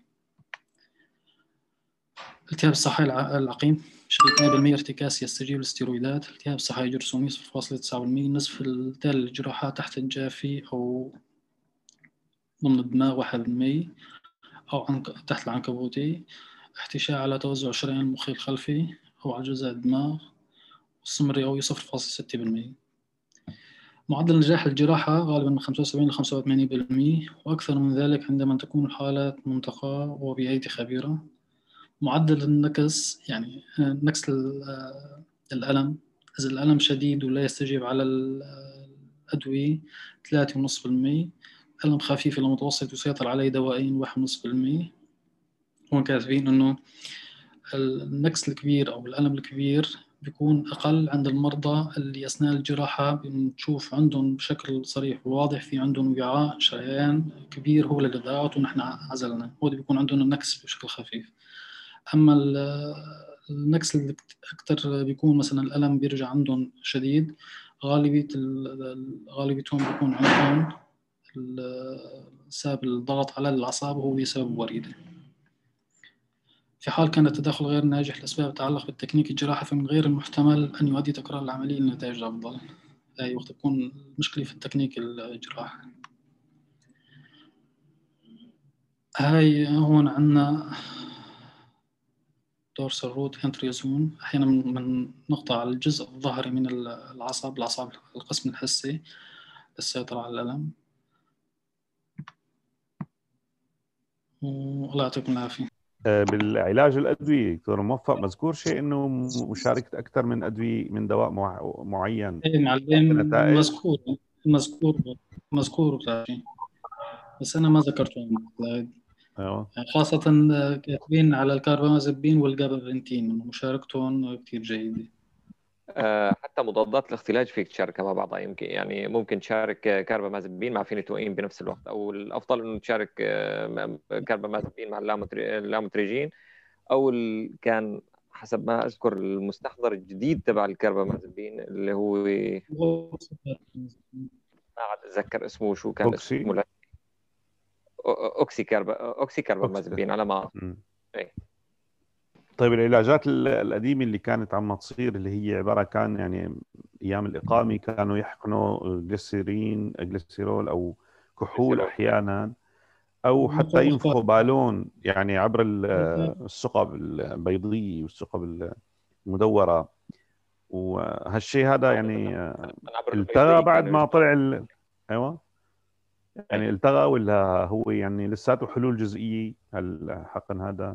التهاب الصحي العقيم بشكل 2% ارتكاز يستجيب للستيرويدات. التهاب الصحي الجرثومي 0.9%. النصف التالي للجراحات تحت الجافي أو ضمن الدماغ 1% أو تحت العنكبوتي. احتشاء على توزع الشريان المخي الخلفي أو على جزء الدماغ. السم الرئوي 0.6%. معدل نجاح الجراحة غالبا من 75 إلى 85% وأكثر من ذلك عندما تكون الحالات منتقاة وبأيدي خبيرة. معدل النكس يعني نكس الألم إذا الألم شديد ولا يستجيب على الأدوية 3.5%. ألم خفيف إلى متوسط يسيطر عليه دوائيا 1.5%. هون كاتبين إنه النكس الكبير أو الألم الكبير بيكون أقل عند المرضى اللي أثناء الجراحة بنشوف عندهم بشكل صريح وواضح في عندهم وعاء شريان كبير هو اللي ضاعته ونحن عزلنا، هو بيكون عندهم النكس بشكل خفيف. أما النكس اللي أكتر بيكون مثلا الألم بيرجع عندهم شديد، غالبيتهم بيكون عندهم سبب الضغط على الأعصاب وهو بسبب وريدة. في حال كان التدخل غير ناجح لأسباب تتعلق بالتكنيك الجراحي فمن غير المحتمل أن يؤدي تكرار العملية لنتائج أفضل. أي وقت تكون المشكلة في التكنيك الجراحي. هاي هون عنا دورسال روت انتريزون. أحيانا من نقطع الجزء الظهري من الأعصاب القسم الحسي للسيطرة على الألم. والله يعطيكم العافية. بالعلاج الأدوية دكتور موفق مذكور شيء إنه مشاركة أكثر من أدوية من دواء معين؟ إيه معلم مذكور بس أنا ما ذكرته. أيوة. خاصة كاتبين على الكاربامازepine والجابابنتين إنه مشاركتهم كتير جيدة. حتى مضادات الاختلاج فيك تشاركها مع بعضها، يمكن يعني ممكن تشارك كاربامازepine مع فينيتوين بنفس الوقت، او الافضل انه تشارك كاربامازepine مع اللاموتريجين، او كان حسب ما اذكر المستحضر الجديد تبع الكاربامازepine اللي هو ما عاد اتذكر اسمه شو كان اسمه. اوكسي كاربامازepine على ما اي. طيب العلاجات القديمة اللي كانت عم تصير اللي هي عبارة كان يعني أيام الإقامة كانوا يحقنوا جليسيرول أو كحول أحيانا، أو حتى ينفخوا بالون يعني عبر الثقب البيضية والثقب المدورة، وهالشيء هذا يعني التغى بعد ما طلع أيوة يعني التغى ولا هو يعني لساته حلول جزئية الحقن هذا؟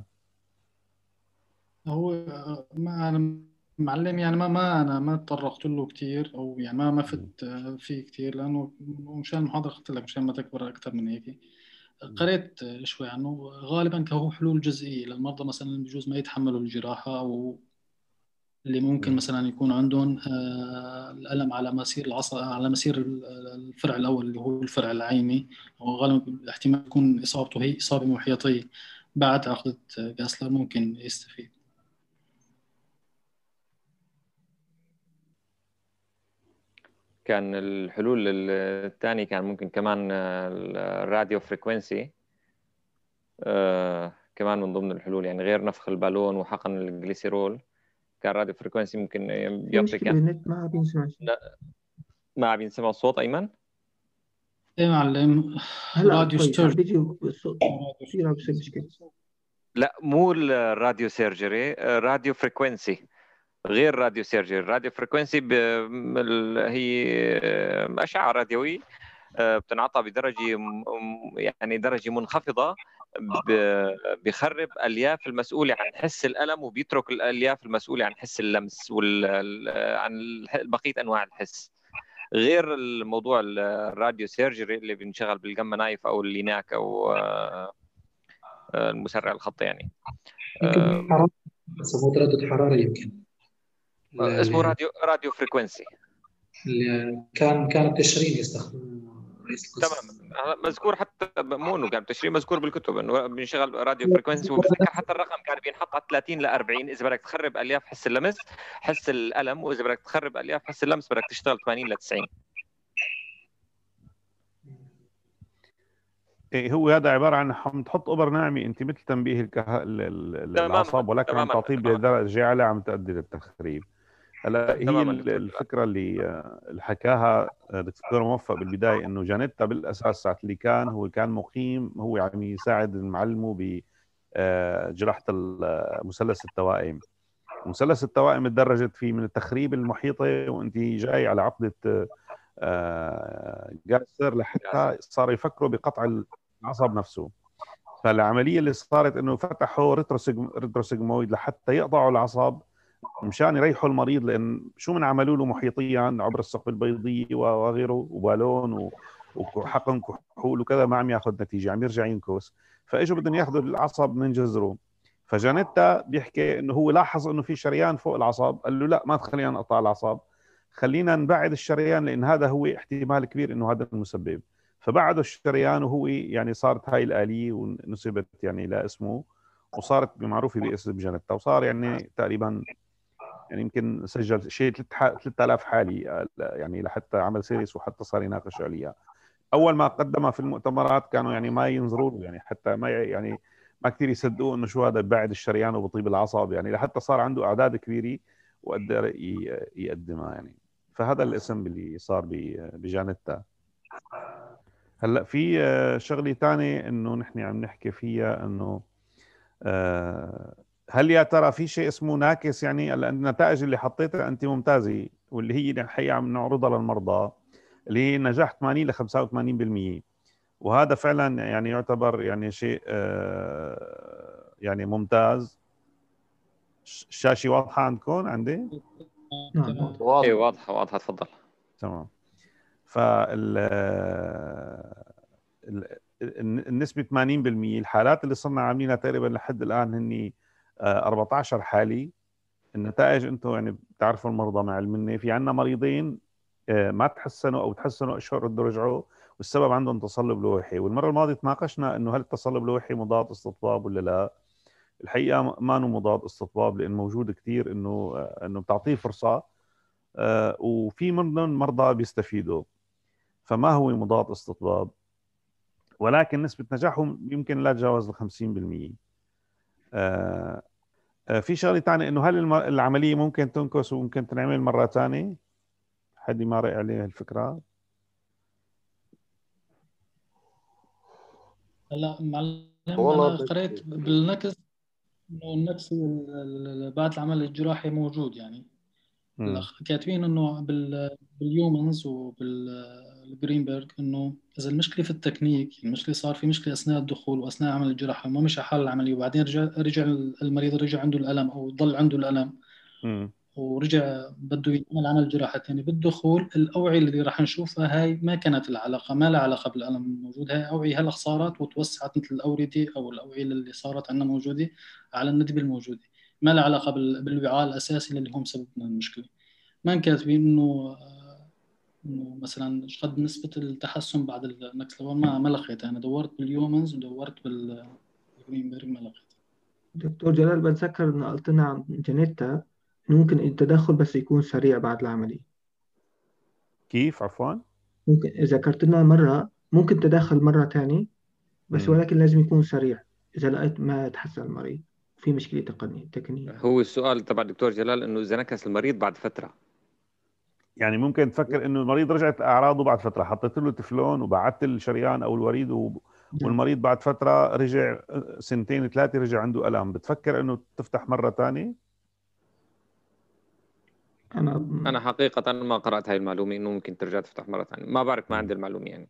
هو ما أنا معلم يعني أنا ما تطرقت له كتير أو يعني ما فت فيه كتير لأنه مشان المحاضرة قلت لك مشان ما تكبر أكثر من هيك. قريت شوي عنه. غالبا كهو حلول جزئية للمرضى مثلا اللي بجوز ما يتحملوا الجراحة أو اللي ممكن مثلا يكون عندهم الألم على مسير العصب على مسير الفرع الأول اللي هو الفرع العيني، وغالبا احتمال يكون إصابته هي إصابة محيطية بعد عقدة جاسلر ممكن يستفيد. كان الحلول الثاني كان ممكن كمان الراديو فريكوينسي كمان من ضمن الحلول، يعني غير نفخ البالون وحقن الجليسيرول كان راديو فريكوينسي ممكن بيعطيك. النت ما بينسمع شيء. ما بينسمع الصوت أيمن؟ ايه معلم هلا راديو كويس ستيرج. بيجي الصوت كثير بصير مشكلة. لا مو الراديو سيرجري، راديو فريكوينسي غير راديو سيرجري. راديو فريكوينسي هي أشعة راديوية بتنعطى بدرجه يعني درجه منخفضه، بيخرب الياف المسؤوله عن حس الالم، وبيترك الالياف المسؤوله عن حس اللمس عن بقيه انواع الحس. غير الموضوع الراديو سيرجري اللي بنشغل بالجاما نايف او الليناك او المسرع الخط يعني. يمكن حرارة، بس مو تردد حراري يمكن. اسمه راديو فريكونسي. اللي كان بتشرين يستخدمه رئيس القسم. تمام، مذكور حتى، مو انه كان بتشريح، مذكور بالكتب انه بنشغل راديو فريكونسي، وبتذكر حتى الرقم كان بينحط على 30 ل 40 اذا بدك تخرب الياف حس اللمس، حس الالم، واذا بدك تخرب الياف حس اللمس بدك تشتغل 80 ل 90. إيه هو هذا عباره عن عم تحط ابر ناعمه انت مثل تنبيه الاعصاب، ولكن عم تعطيه بدرجه اعلى عم تؤدي للتخريب. هلا هي الفكره اللي حكاها دكتور موفق بالبدايه، انه جانيتا بالاساس ساعه اللي هو كان مقيم، هو عم يساعد معلمه بجراحه مثلث التوائم. مثلث التوائم تدرجت فيه من التخريب المحيطه، وانت جاي على عقده جاسر، لحتى صار يفكروا بقطع العصب نفسه. فالعمليه اللي صارت انه فتحوا ريتروسيجمويد لحتى يقطعوا العصب مشان يريحوا المريض، لان شو من عملوا له محيطيا عبر الثقب البيضيه وغيره وبالون وحقن كحول وكذا، ما عم ياخذ نتيجه، عم يرجع ينكس. فاجوا بدهم ياخذوا العصب من جذره. فجانيتا بيحكي انه هو لاحظ انه في شريان فوق العصب، قال له لا ما تخلينا نقطع العصب، خلينا نبعد الشريان، لان هذا هو احتمال كبير انه هذا المسبب. فبعدوا الشريان، وهو يعني صارت هاي الآلية ونسبت يعني لاسمه، وصارت معروفه باسم جانيتا، وصار يعني تقريبا يعني يمكن سجل شيء 3000 حالي يعني لحتى عمل سيريس، وحتى صار يناقش عليها. اول ما قدمها في المؤتمرات كانوا يعني ما ينظروا له، يعني حتى ما يعني ما كثير يصدقوا انه شو هذا بعد الشريان وبطيب العصب، يعني لحتى صار عنده اعداد كبيره وقدر يقدمها يعني. فهذا الاسم اللي صار بجانيتا. هلا في شغله ثانيه انه نحن عم نحكي فيها، انه هل يا ترى في شيء اسمه ناكس؟ يعني النتائج اللي حطيتها انت ممتازه، واللي هي الحقيقه عم نعرضها للمرضى، اللي هي نجاح 80 ل 85%، وهذا فعلا يعني يعتبر يعني شيء يعني ممتاز. الشاشه واضحه عندكم؟ عندي نعم. اي واضحه تفضل. تمام. النسبه 80%. الحالات اللي صرنا عاملينها تقريبا لحد الان هن 14 حالي. النتائج انتم يعني بتعرفوا المرضى، مع المنه في عندنا مريضين ما تحسنوا او تحسنوا اشهر ردوا رجعوا، والسبب عندهم تصلب لوحي. والمره الماضيه تناقشنا انه هل التصلب اللوحي مضاد استطباب ولا لا. الحقيقه ما انه مضاد استطباب، لان موجود كثير انه بتعطيه فرصه، وفي منهم مرضى بيستفيدوا، فما هو مضاد استطباب، ولكن نسبه نجاحهم يمكن لا تتجاوز ال 50%. في شغله ثانيه، انه هل العمليه ممكن تنكس وممكن تنعمل مره ثانيه؟ حد ما رأي عليه الفكره؟ هلا معلم، انا قريت بالنكس انه النكس بعد العمل الجراحي موجود يعني. كاتبين انه باليومنز وبالجرينبرغ انه اذا المشكله في التكنيك، المشكله صار في مشكله اثناء الدخول واثناء عمل الجراحه وما مشى حال العمليه، وبعدين رجع المريض رجع عنده الالم او ضل عنده الالم ورجع بده يعمل عمل جراحه ثاني بالدخول، الاوعيه اللي راح نشوفها هاي ما كانت العلاقه، ما لها علاقه بالالم الموجود. هاي اوعيه هلا صارت وتوسعت مثل الاورده او الاوعيه اللي صارت عندنا موجوده على الندبه الموجوده، ما لها علاقه بالوعاء الاساسي اللي هم سبب المشكله. ما كاتبين انه مثلا قد نسبه التحسن بعد النكس لو ما لقيت. انا دورت باليومنز ودورت بالجرينبرغ ما لقيت. دكتور جلال، بتذكر إن قلت لنا عن جانيتا ممكن التدخل بس يكون سريع بعد العملية. كيف عفوا؟ ممكن ذكرت لنا مرة ممكن تدخل مرة تانية بس، ولكن لازم يكون سريع إذا لقيت ما تحسن المريض في مشكلة تقنية. هو السؤال تبع الدكتور جلال انه اذا نكس المريض بعد فتره، يعني ممكن تفكر انه المريض رجعت اعراضه بعد فتره، حطيت له تفلون وبعدت الشريان او الوريد والمريض بعد فتره رجع 2 3 رجع عنده الم، بتفكر انه تفتح مره ثانيه؟ انا حقيقه ما قرات هاي المعلومه انه ممكن ترجع تفتح مره ثانيه، ما بعرف، ما عندي المعلومه يعني.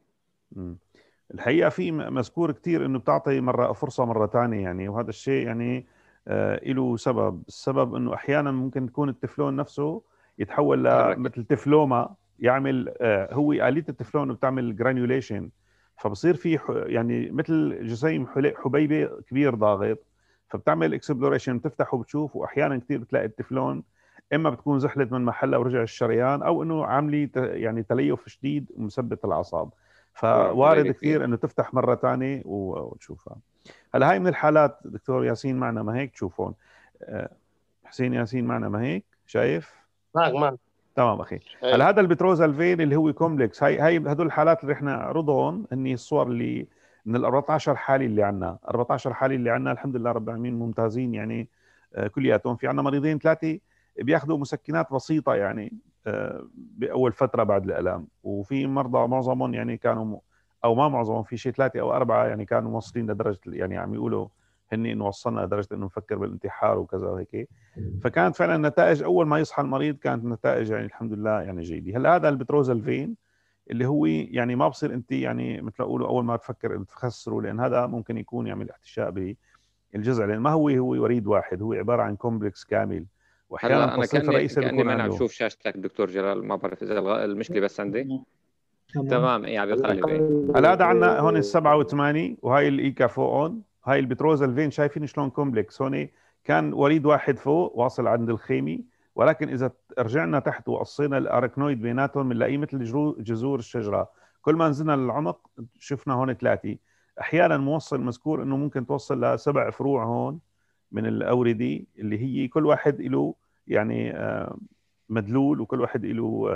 الحقيقه في مذكور كثير انه بتعطي فرصه مره ثانيه يعني، وهذا الشيء يعني له سبب. السبب انه احيانا ممكن تكون التفلون نفسه يتحول لمثل تفلوما، يعمل هو آلية التفلون بتعمل جرانيوليشن، فبصير في يعني مثل جسيم حبيبه كبير ضاغط، فبتعمل اكسبلوريشن، بتفتح وبتشوف، واحيانا كثير بتلاقي التفلون اما بتكون زحلت من محلها ورجع الشريان، او انه عاملي يعني تليف شديد ومثبت الاعصاب، فوارد كثير انه تفتح مره ثانيه وتشوفها. هلا هاي من الحالات دكتور ياسين معنا، ما هيك تشوفون؟ حسين ياسين معنا ما هيك؟ شايف؟ معك. تمام اخي. هلا هذا البتروزال فين اللي هو كومبلكس، هاي هدول الحالات اللي احنا عرضهم، هني الصور اللي من ال 14 حاله اللي عندنا، 14 حاله اللي عندنا الحمد لله رب العالمين ممتازين يعني كلياتهم. في عندنا مريضين 3 بياخذوا مسكنات بسيطه يعني باول فتره بعد الالام، وفي مرضى معظمهم يعني كانوا او ما معظمهم، في شيء 3 أو 4 يعني كانوا موصلين لدرجه يعني عم يقولوا هني انه وصلنا لدرجه انه نفكر بالانتحار وكذا وهيك. فكانت فعلا النتائج اول ما يصحى المريض كانت نتائج يعني الحمد لله يعني جيده. هلا هذا البتروزال فين اللي هو يعني ما بصير انت يعني مثل ما اقولوا اول ما تفكر تخسره، لان هذا ممكن يكون يعمل احتشاء بالجذع، لان ما هو وريد واحد، هو عباره عن كومبلكس كامل. واحيانا هلا انا التصنيف الرئيسي كاني بيكون ما عم عنده. اشوف شاشتك دكتور جلال، ما بعرف اذا المشكله بس عندي. تمام ايه عم يطلع لي. هلا هذا عندنا هون ال7 و8 وهي الايكا فوقهم، هاي البتروزال فين شايفين شلون كومبلكس. هون كان وريد واحد فوق واصل عند الخيمي، ولكن اذا رجعنا تحت وقصينا الاركنويد بيناتهم بنلاقيه مثل جذور الشجره. كل ما نزلنا للعمق شفنا هون 3. احيانا موصل مذكور انه ممكن توصل ل7 فروع هون من الاورده، اللي هي كل واحد له يعني مدلول، وكل واحد له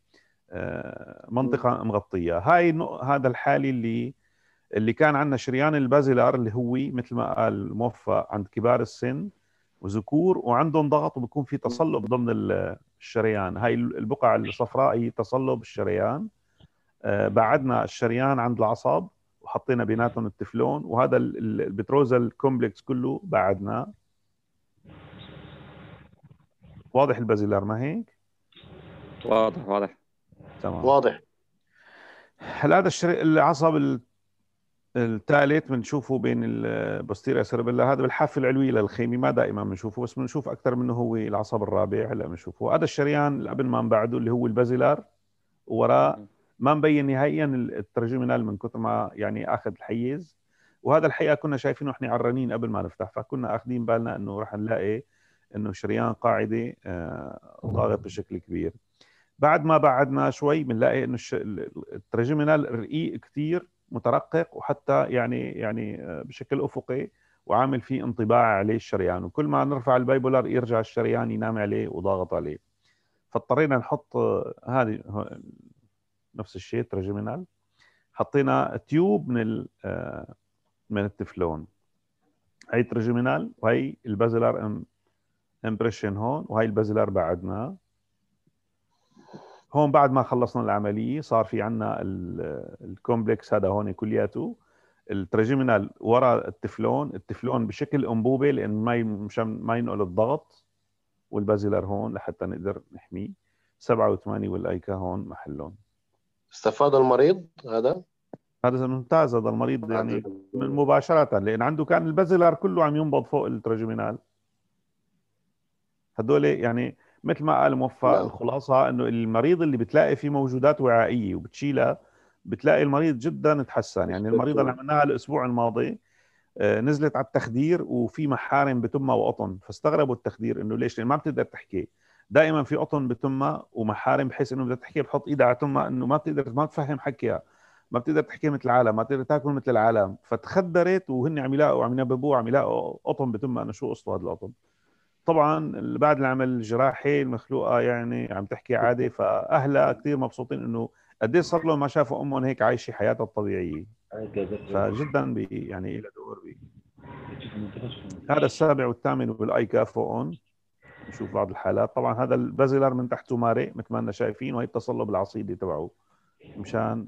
منطقه مغطيه. هذا الحالي اللي كان عندنا شريان البازيلار، اللي هو مثل ما قال موفى عند كبار السن وذكور وعندهم ضغط وبكون في تصلب ضمن الشريان. هاي البقع الصفراء هي تصلب الشريان. بعدنا الشريان عند العصب وحطينا بيناتهم التفلون، وهذا البتروزال كومبلكس كله بعدنا. واضح البازيلار ما هيك؟ واضح تمام واضح. هلا هذا العصب الثالث بنشوفه بين البوستيريا سيربيلا، هذا بالحافه العلويه للخيمي، ما دائما بنشوفه بس بنشوف اكثر منه هو العصب الرابع. هلا بنشوفه هذا الشريان اللي قبل ما نبعده اللي هو البازيلار، وراء ما مبين نهائيا الترجمينال من كثر ما يعني اخذ الحيز. وهذا الحقيقه كنا شايفينه احنا عرانين قبل ما نفتح، فكنا اخذين بالنا انه راح نلاقي انه شريان قاعده ضاغط بشكل كبير. بعد ما بعدنا شوي بنلاقي انه الترجمينال رقيق كثير مترقق، وحتى يعني بشكل افقي وعامل فيه انطباع عليه الشريان، وكل ما نرفع البايبولار يرجع الشريان ينام عليه وضاغط عليه. فاضطرينا نحط هذه نفس الشيء ترجمينال، حطينا تيوب من التفلون. هي ترجمينال وهي البازلار امبريشن هون، وهي البازلار بعدنا هون. بعد ما خلصنا العمليه صار في عندنا الكومبلكس هذا هون كلياته، الترجمينال ورا التفلون بشكل انبوبه لان مشان ما ينقل الضغط، والبازلر هون لحتى نقدر نحميه. 7 و8 والايكا هون محلهم. استفاد المريض هذا ممتاز. هذا المريض يعني مباشره، لان عنده كان البازلر كله عم ينبض فوق الترجمينال. هدول يعني مثل ما قال موفى الخلاصه انه المريض اللي بتلاقي فيه موجودات وعائيه وبتشيلها بتلاقي المريض جدا تحسن. يعني المريضه اللي عملناها الاسبوع الماضي نزلت على التخدير وفي محارم بتمها وقطن، فاستغربوا التخدير انه ليش، لان ما بتقدر تحكي. دائما في قطن بتمها ومحارم، بحيث انه بدها تحكي بتحط ايدها على تمها انه ما بتقدر ما تفهم حكيها، ما بتقدر تحكي مثل العالم، ما بتقدر تاكل مثل العالم. فتخدرت وهن عم يلاقوا عم ينببوها عم يلاقوا قطن بتمها. انه شو قصته هذا القطن؟ طبعا بعد العمل الجراحي المخلوقه يعني عم تحكي عادي، فاهلها كثير مبسوطين انه قديش صار لهم ما شافوا امهم هيك عايشه حياتها الطبيعيه. فجدا يعني له دور هذا 7 و8 والايكا فوقهم. نشوف بعض الحالات. طبعا هذا البازلر من تحته مارق مثل ما احنا شايفين، وهي التصلب العصيدي تبعه. مشان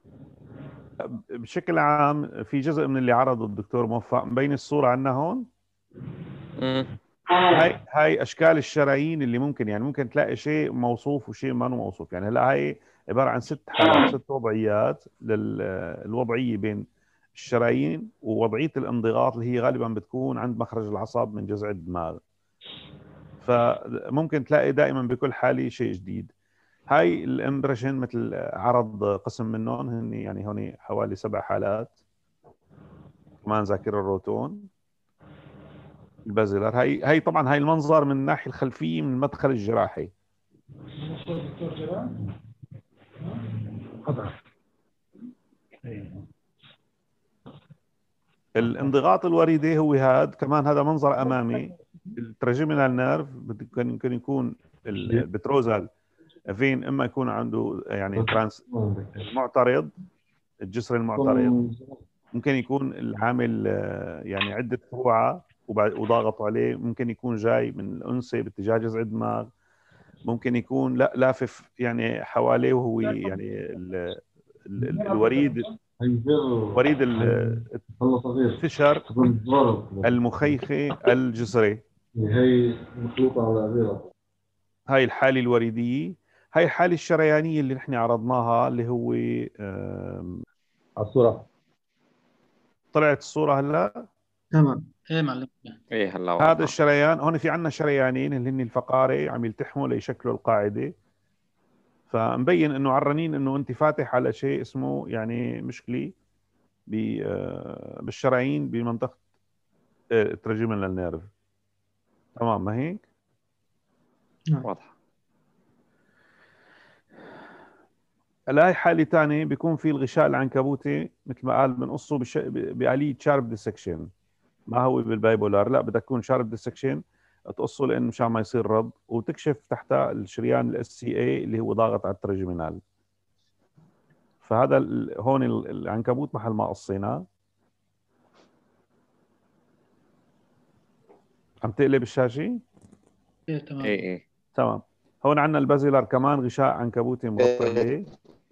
بشكل عام في جزء من اللي عرضه الدكتور موفق مبين الصوره عندنا هون. هاي اشكال الشرايين اللي ممكن، يعني ممكن تلاقي شيء موصوف وشيء ما موصوف. يعني هلا هاي عباره عن 6 حالات، 6 وضعيات للوضعيه بين الشرايين ووضعيه الانضغاط اللي هي غالبا بتكون عند مخرج العصب من جذع الدماغ. فممكن تلاقي دائما بكل حاله شيء جديد. هاي الامبريشن مثل عرض قسم منهم، هن يعني هون حوالي 7 حالات. كمان ذاكره الروتون، البازلر. هاي طبعا هاي المنظر من الناحيه الخلفيه من المدخل الجراحي. الانضغاط الوريدي هو كمان هذا منظر امامي. التراجيمينال نيرف ممكن يكون البتروزال فين، اما يكون عنده يعني معترض، الجسر المعترض. ممكن يكون العامل يعني عده فروعه وضاغطوا عليه. ممكن يكون جاي من الانثى باتجاه جذع الدماغ. ممكن يكون لافف يعني حواليه، وهو يعني الوريد الفشر المخيخي الجسري. هي مخلوطة على غيرها. هاي الحالة الوريدية. هاي الحالة الشريانية اللي نحن عرضناها، اللي هو على الصورة. طلعت الصورة هلا. تمام. ايه معلم. ايه هلا هذا الشريان هون، في عندنا شريانين اللي هن الفقاري عم يلتحموا ليشكلوا القاعدة. فمبين انه عرنين انه انت فاتح على شيء اسمه يعني مشكلة بالشرايين بمنطقة التراجيمينال نيرف. تمام، ما هيك؟ واضح. هاي حالة ثانية بيكون في الغشاء العنكبوتي مثل ما قال بنقصه بآلية شارب ديسكشن. ما هو بالبايبولار، لا، بدك تكون شارب ديسكشن تقصه لأن مشان ما يصير رض، وتكشف تحتها الشريان الاس سي اي اللي هو ضاغط على التراجيمينال. فهذا هون العنكبوت محل ما قصيناه. عم تقلب الشاشة؟ ايه تمام. ايه تمام. هون عندنا البازيلر كمان غشاء عنكبوتي مغطى عليه.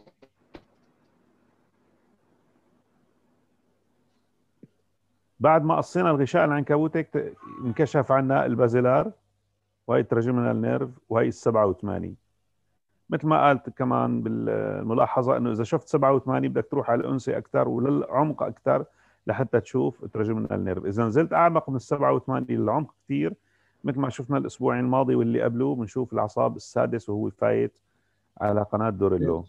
بعد ما قصينا الغشاء العنكبوتي انكشف عنا البازيلار، وهي التراجيمينال نيرف، وهي ال87. مثل ما قالت كمان بالملاحظه انه اذا شفت 87 بدك تروح على الانثى اكثر وللعمق اكثر لحتى تشوف التراجيمينال نيرف. اذا نزلت اعمق من ال87 للعمق كثير، مثل ما شفنا الاسبوعين الماضي واللي قبله، بنشوف الاعصاب السادس وهو فايت على قناه دوريلو.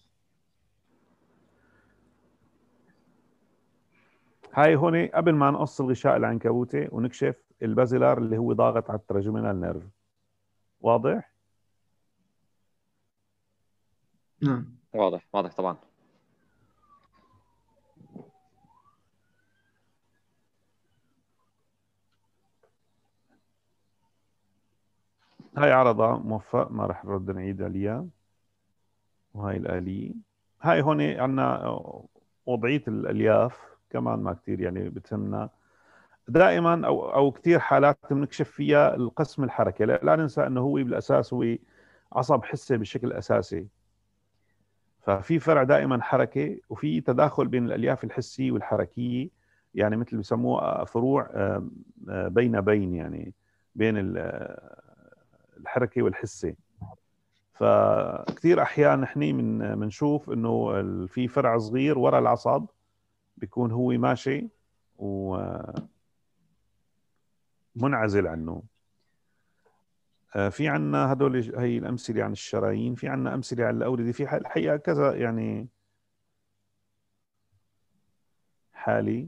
هاي هون قبل ما نقص الغشاء العنكبوتي ونكشف البازيلار اللي هو ضاغط على التراجيمينال نيرف. واضح؟ نعم. واضح طبعا. هاي عرضة موفق، ما رح نرد نعيد عليها. وهاي الآلية. هاي هون عندنا وضعية الألياف كمان ما كتير يعني بتهمنا دائما، أو كتير حالات بنكشف فيها القسم الحركي. لا ننسى أنه هو بالأساس هو عصب حسي بشكل أساسي. ففي فرع دائما حركي، وفي تداخل بين الألياف الحسية والحركية، يعني مثل بسموه فروع بين يعني بين الحركي والحسي. فكثير احيانا نحن بنشوف انه في فرع صغير ورا العصب بيكون هو ماشي ومنعزل عنه. في عنا هدول هي الامثله عن الشرايين. في عنا امثله عن الاورده في الحقيقه كذا يعني حالي.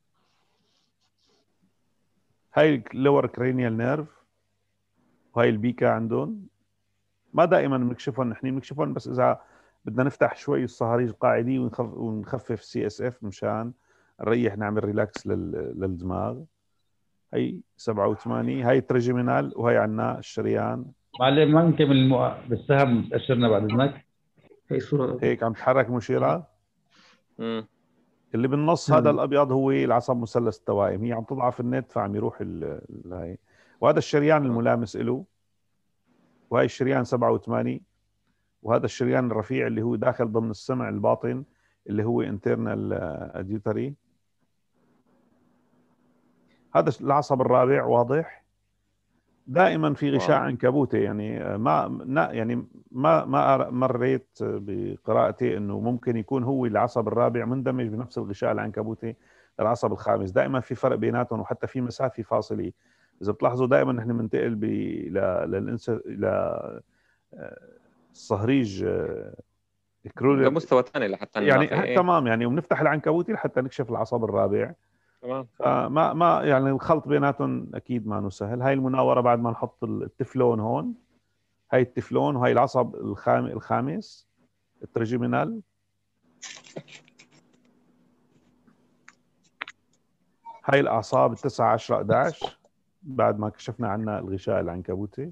هاي اللور كرينيال نيرف، وهي البيكا عندهم. ما دائما بنكشفهم نحن، بنكشفهم بس اذا بدنا نفتح شوي الصهاريج القاعديه ونخفف سي اس اف مشان نريح، نعمل ريلاكس للدماغ. هي 87. هاي الترجمينال، وهي عنا الشريان. معلم ما نكمل بالسهم تأشرنا بعد إذنك. هي الصورة. هيك عم تتحرك مشيرة. اللي بالنص تمام. هذا الابيض هو العصب مثلث التوائم. هي عم تضعف النت فعم يروح هاي. وهذا الشريان الملامس له، وهي الشريان 87. وهذا الشريان الرفيع اللي هو داخل ضمن السمع الباطن اللي هو internal auditory. هذا العصب الرابع واضح. دائما في غشاء عنكبوتي، يعني ما مريت بقراءتي انه ممكن يكون هو العصب الرابع مندمج بنفس الغشاء العنكبوتي العصب الخامس. دائما في فرق بيناتهم، وحتى في مسافه فاصله. اذا بتلاحظوا دائما نحن بننتقل الى الصهريج لمستوى ثاني لحتى يعني تمام، يعني وبنفتح العنكبوتي لحتى نكشف العصب الرابع. تمام. فما يعني الخلط بيناتهم اكيد ما سهل. هاي المناوره بعد ما نحط التفلون هون، هاي التفلون وهاي العصب الخامس الترجيمينال. هاي الاعصاب 9 10 11 بعد ما كشفنا عنها الغشاء العنكبوتي.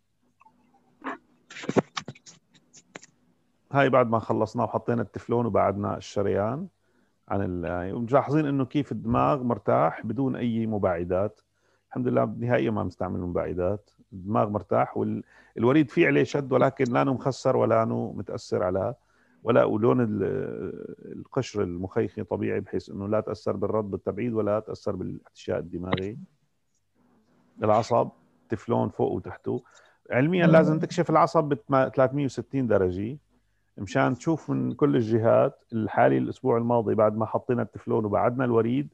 هاي بعد ما خلصنا وحطينا التفلون وبعدنا الشريان عن وملاحظين انه كيف الدماغ مرتاح بدون اي مباعدات. الحمد لله نهائيا ما مستعمل مباعدات، الدماغ مرتاح والوريد فيه عليه شد، ولكن لا مخسر ولا متاثر على ولون القشر المخيخي طبيعي، بحيث انه لا تاثر بالرد بالتبعيد ولا تاثر بالاحتشاء الدماغي. العصب تفلون فوق وتحته. علميا لازم تكشف العصب ب 360 درجه مشان تشوف من كل الجهات. الحالي الاسبوع الماضي بعد ما حطينا التفلون وبعدنا الوريد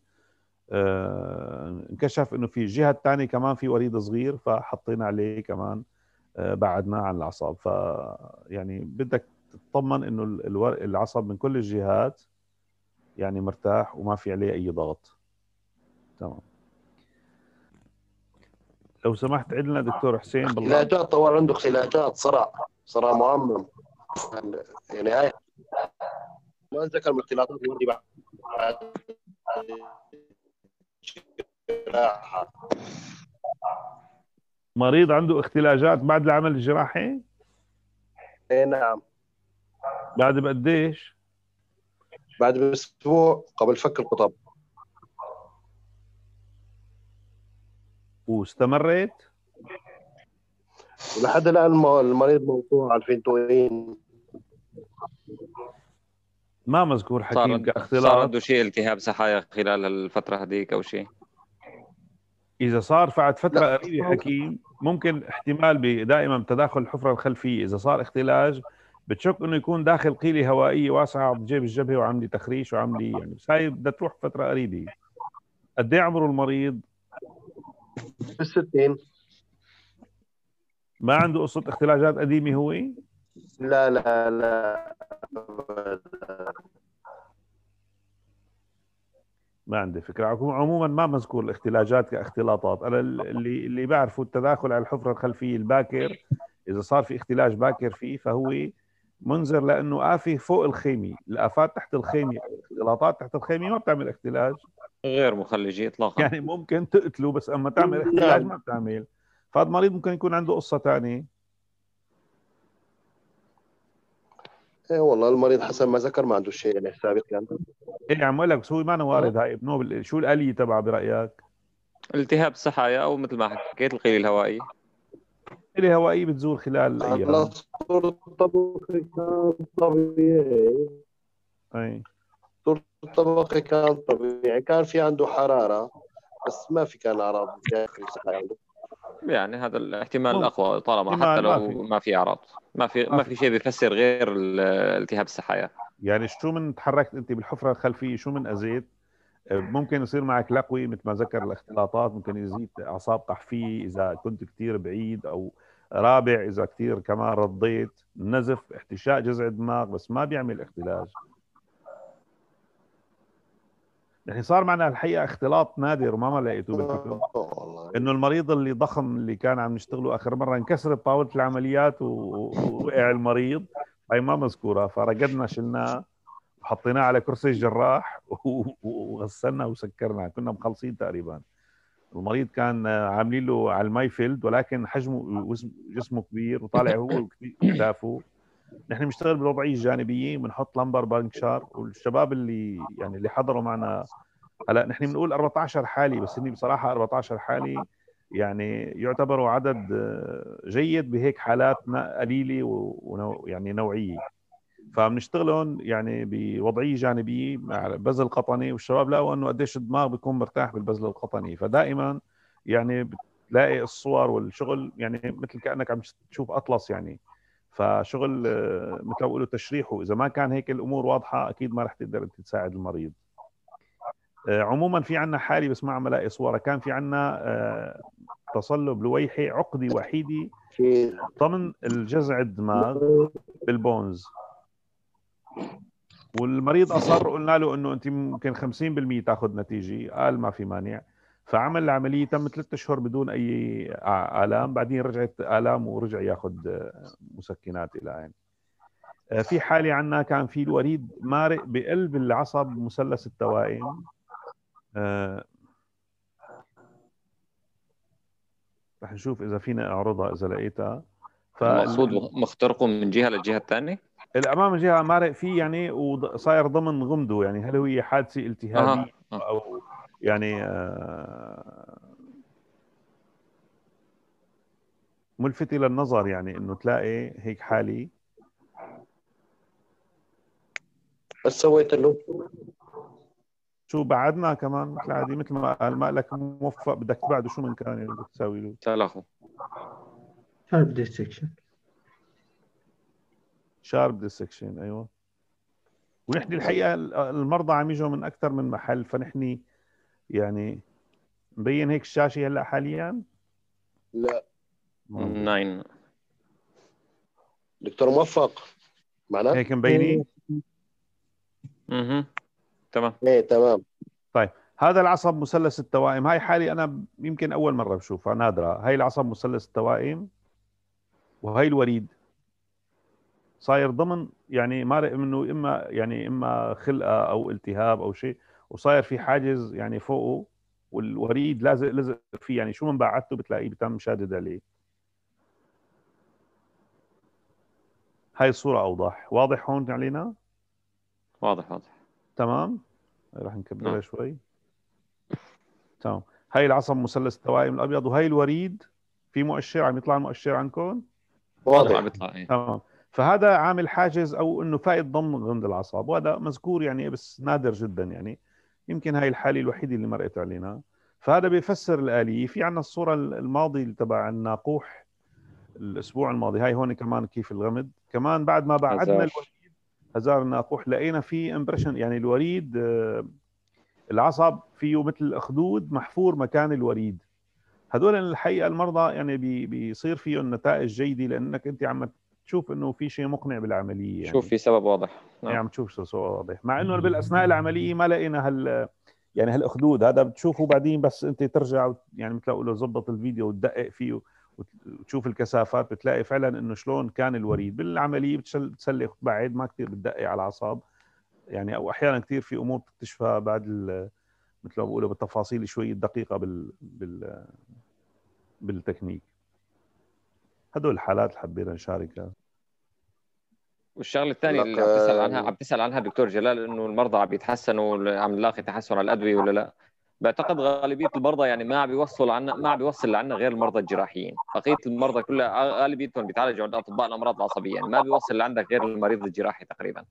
انكشف انه في الجهه الثانيه كمان في وريد صغير، فحطينا عليه كمان بعدناه عن العصب. ف يعني بدك تطمن انه العصب من كل الجهات يعني مرتاح وما في عليه اي ضغط. تمام. لو سمحت عندنا دكتور حسين بالله. اختلاجات طوال عنده اختلاجات صراع مؤمن يعني. هاي ما ذكر من اختلاطات الوردي بعد جراحة. مريض عنده اختلاجات بعد العمل الجراحي؟ اي نعم. بعد بقديش؟ بعد باسبوع قبل فك القطب. واستمرت؟ ولحد الان المريض موضوع على الفينتوين. ما مذكور حكيم كاختلاط. صار عنده شيء التهاب سحايا خلال الفترة هذيك او شيء؟ إذا صار بعد فترة قريبة حكيم ممكن احتمال دائما بتداخل الحفرة الخلفية. إذا صار اختلاج بتشك إنه يكون داخل قيلة هوائية واسعة بجيب الجبهة وعملي تخريش وعملي يعني، بس هاي بدها تروح فترة قريبة. قد إيه عمره المريض؟ بالستين. ما عنده قصة اختلاجات قديمة هو؟ لا ما عندي فكرة. عموما ما مذكور الاختلاجات كاختلاطات. أنا اللي بعرفه التداخل على الحفرة الخلفية الباكر، إذا صار في اختلاج باكر فيه فهو منذر، لأنه آفة فوق الخيمي. الآفات تحت الخيمي، الاختلاطات تحت الخيمي ما بتعمل اختلاج، غير مخلجي إطلاقا. يعني ممكن تقتله بس أما تعمل اختلاج ما بتعمل. فهذا المريض ممكن يكون عنده قصة ثانية. ايه والله المريض حسب ما ذكر ما عنده شيء يعني سابق كان. ايه عم لك بس هو ما وارد. هاي ابنه شو الآلية تبعه برأيك؟ التهاب السحايا او مثل ما حكيت القيل الهوائي. القيل الهوائي بتزول خلال ايام. صورة الطبقي كان طبيعي. اي صورة الطبقي كان طبيعي، كان في عنده حرارة بس ما في كان اعراض داخل عنده. يعني هذا الاحتمال الاقوى طالما حتى لو ما في اعراض، ما في شيء بيفسر غير التهاب السحايا. يعني شو من تحركت انت بالحفره الخلفيه، شو من اذيت ممكن يصير معك لقوي مثل ما ذكر الاختلاطات، ممكن يزيد اعصاب قحفيه اذا كنت كثير بعيد، او رابع اذا كثير كمان رضيت، نزف، احتشاء جذع الدماغ، بس ما بيعمل اختلاج. يعني صار معنا الحقيقه اختلاط نادر وما لقيته بالكتب، انه المريض اللي ضخم اللي كان عم نشتغله اخر مره انكسرت طاوله العمليات ووقع المريض، هاي ما مذكوره، فرقدنا شلناه وحطيناه على كرسي الجراح وغسلنا وسكرنا، كنا مخلصين تقريبا. المريض كان عاملين له على المايفيلد، ولكن حجمه جسمه كبير وطالع هو كتافه. نحن بنشتغل بالوضعيه الجانبيه، بنحط لمبر بانكشار، والشباب اللي حضروا معنا هلا نحن بنقول 14 حالي، بس هني بصراحه 14 حالي يعني يعتبروا عدد جيد بهيك حالات قليله ويعني نوعيه. فبنشتغلهم يعني بوضعيه جانبيه مع بذل قطني، والشباب لقوا انه قديش الدماغ بيكون مرتاح بالبذل القطني. فدائما يعني تلاقي الصور والشغل يعني مثل كأنك عم تشوف أطلس يعني. فشغل مثل ما بيقولوا تشريحه، إذا ما كان هيك الأمور واضحة أكيد ما رح تقدر أنت تساعد المريض. عموما في عنا حالي بس ما عم الاقي صورة، كان في عنا تصلب لويحي عقدي وحيدي ضمن الجذع الدماغ بالبونز، والمريض أصر، قلنا له إنه أنت ممكن 50% تاخذ نتيجة، قال ما في مانع. فعمل العملية، تم 3 أشهر بدون أي آلام، بعدين رجعت آلام ورجع ياخذ مسكنات إلى يعني. في حالة عنا كان في الوريد مارق بقلب العصب مثلث التوائم. رح نشوف إذا فينا أعرضها إذا لقيتها. المقصود مخترقه من جهة للجهة الثانية؟ الأمام الجهة مارق فيه يعني وصاير ضمن غمده، يعني هل هي حادثة التهابية أو يعني ملفتة للنظر يعني إنه تلاقي هيك حالي. بس سويت له شو بعدنا كمان مثل عادي، مثل ما قال ما لك موفق بدك تبعده شو من كان يعني بدك تساوي له تلاخو شارب ديسكشن. شارب ديسكشن ايوه. ونحن الحقيقه المرضى عم يجوا من اكثر من محل، فنحن يعني مبين هيك الشاشه هلا حاليا. لا 9 دكتور موفق معنا هيك مبينين. تمام. ايه تمام. طيب هذا العصب مثلث التوائم، هاي حالي انا يمكن اول مره بشوفها نادره. هاي العصب مثلث التوائم وهي الوريد صاير ضمن يعني مارق منه اما يعني اما خلقه او التهاب او شيء، وصاير في حاجز يعني فوقه والوريد لازق فيه، يعني شو من بعدته بتلاقيه بتم شادد عليه. هاي الصورة أوضح، واضح هون علينا؟ واضح واضح تمام. راح نكبرها شوي. تمام. هاي العصب مثلث التوائم الأبيض وهي الوريد. في مؤشر عم يطلع المؤشر عندكم؟ واضح عم يطلع. تمام. فهذا عامل حاجز او انه فائد ضمن غند الاعصاب، وهذا مذكور يعني بس نادر جدا يعني. يمكن هاي الحاله الوحيده اللي مرقت علينا. فهذا بيفسر الآلية. في عندنا الصوره الماضيه تبع الناقوح الاسبوع الماضي، هاي هون كمان كيف الغمد كمان بعد ما بعدنا الوريد هزار الناقوح لقينا فيه امبريشن، يعني الوريد العصب فيه مثل اخدود محفور مكان الوريد. هذول الحقيقه المرضى يعني بيصير فيهم نتائج جيده لانك انت عم تشوف انه في شيء مقنع بالعمليه، يعني شوف في سبب واضح. يعني عم تشوف سبب واضح، مع انه بالاثناء العمليه ما لقينا يعني هالاخدود هذا بتشوفه بعدين، بس انت ترجع يعني مثل اقول له ظبط الفيديو وتدقق فيه وتشوف الكثافات بتلاقي فعلا انه شلون كان الوريد بالعمليه. بتسلك بعد ما كثير بتدقق على الاعصاب يعني، او احيانا كثير في امور بتكتشفها بعد مثل ما بقولوا بالتفاصيل شوي دقيقه بالتكنيك. هدول الحالات اللي حبينا نشاركها. والشغله الثانيه اللي عم تسال عنها دكتور جلال، انه المرضى عم يتحسنوا، عم نلاقي تحسن على الادويه ولا لا؟ بعتقد غالبيه المرضى يعني ما عم بيوصل لعنا غير المرضى الجراحيين، بقيه المرضى كلها غالبيتهم بيتعالجوا عند اطباء الامراض العصبيه، يعني ما بيوصل لعندك غير المريض الجراحي تقريبا.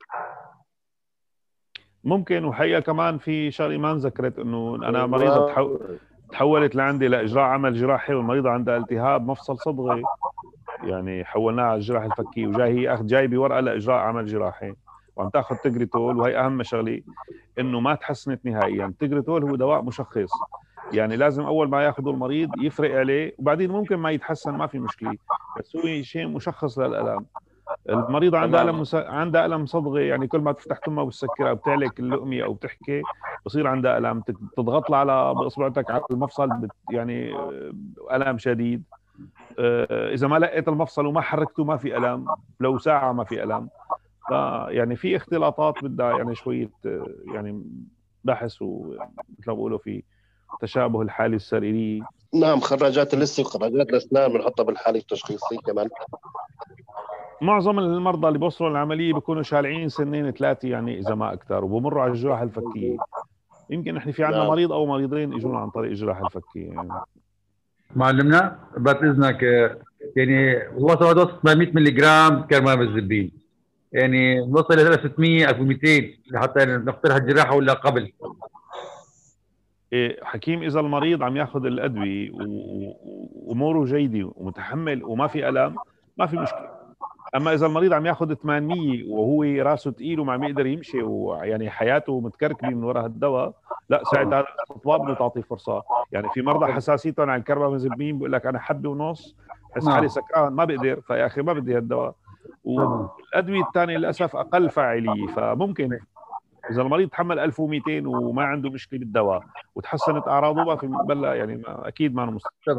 ممكن. وحقيقه كمان في شغله ما انذكرت، انه انا مريضه تحولت لعندي لاجراء عمل جراحي والمريضه عندها التهاب مفصل صدغي، يعني حولناها على الجراحه الفكيه وجاي هي جاي بورقه لاجراء عمل جراحي وعم تاخذ تجريتول، وهي اهم شغله انه ما تحسنت نهائيا. التجريتول هو دواء مشخص، يعني لازم اول ما ياخذه المريض يفرق عليه، وبعدين ممكن ما يتحسن ما في مشكله، بس هو شيء مشخص للالم. المريضة عندها ألم صدغي، يعني كل ما تفتح تمها وتسكرها أو بتعلق اللقمة أو بتحكي بصير عندها ألم، تضغط لها على بإصبعتك على المفصل يعني ألم شديد. إذا ما لقيت المفصل وما حركته ما في ألم، لو ساعة ما في ألم. فيعني في اختلاطات بدها يعني شوية يعني بحث، ومثل ما بقولوا في تشابه الحالة السريرية. نعم، خراجات اللثة وخراجات الأسنان بنحطها بالحالة التشخيصية كمان. معظم المرضى اللي بوصلوا العمليه بيكونوا شالعين 2-3 يعني اذا ما اكثر، وبمروا على الجراحه الفكيه. يمكن احنا في عندنا مريض او مريضين اجونا عن طريق الجراحه الفكيه يعني. معلمنا بعد اذنك، يعني وصل 800 ملي جرام كرمال بالزبين، يعني نوصل الى 600 1200 لحتى نقترح الجراحه ولا قبل؟ حكيم اذا المريض عم ياخذ الادويه واموره جيده ومتحمل وما في الام ما في مشكله. اما اذا المريض عم ياخذ 800 وهو راسه ثقيل وما عم يقدر يمشي ويعني حياته متكركبه من وراء الدواء، لا ساعتها الاستطباب بدنا تعطيه فرصه. يعني في مرضى حساسيتهم على الكربامازepine بيقول لك انا حبه ونص بحس حالي سكران ما بقدر، فيا اخي ما بدي هالدواء. والادويه الثانيه للاسف اقل فاعليه، فممكن اذا المريض تحمل 1200 وما عنده مشكله بالدواء وتحسنت اعراضه ما في بلا يعني ما اكيد ما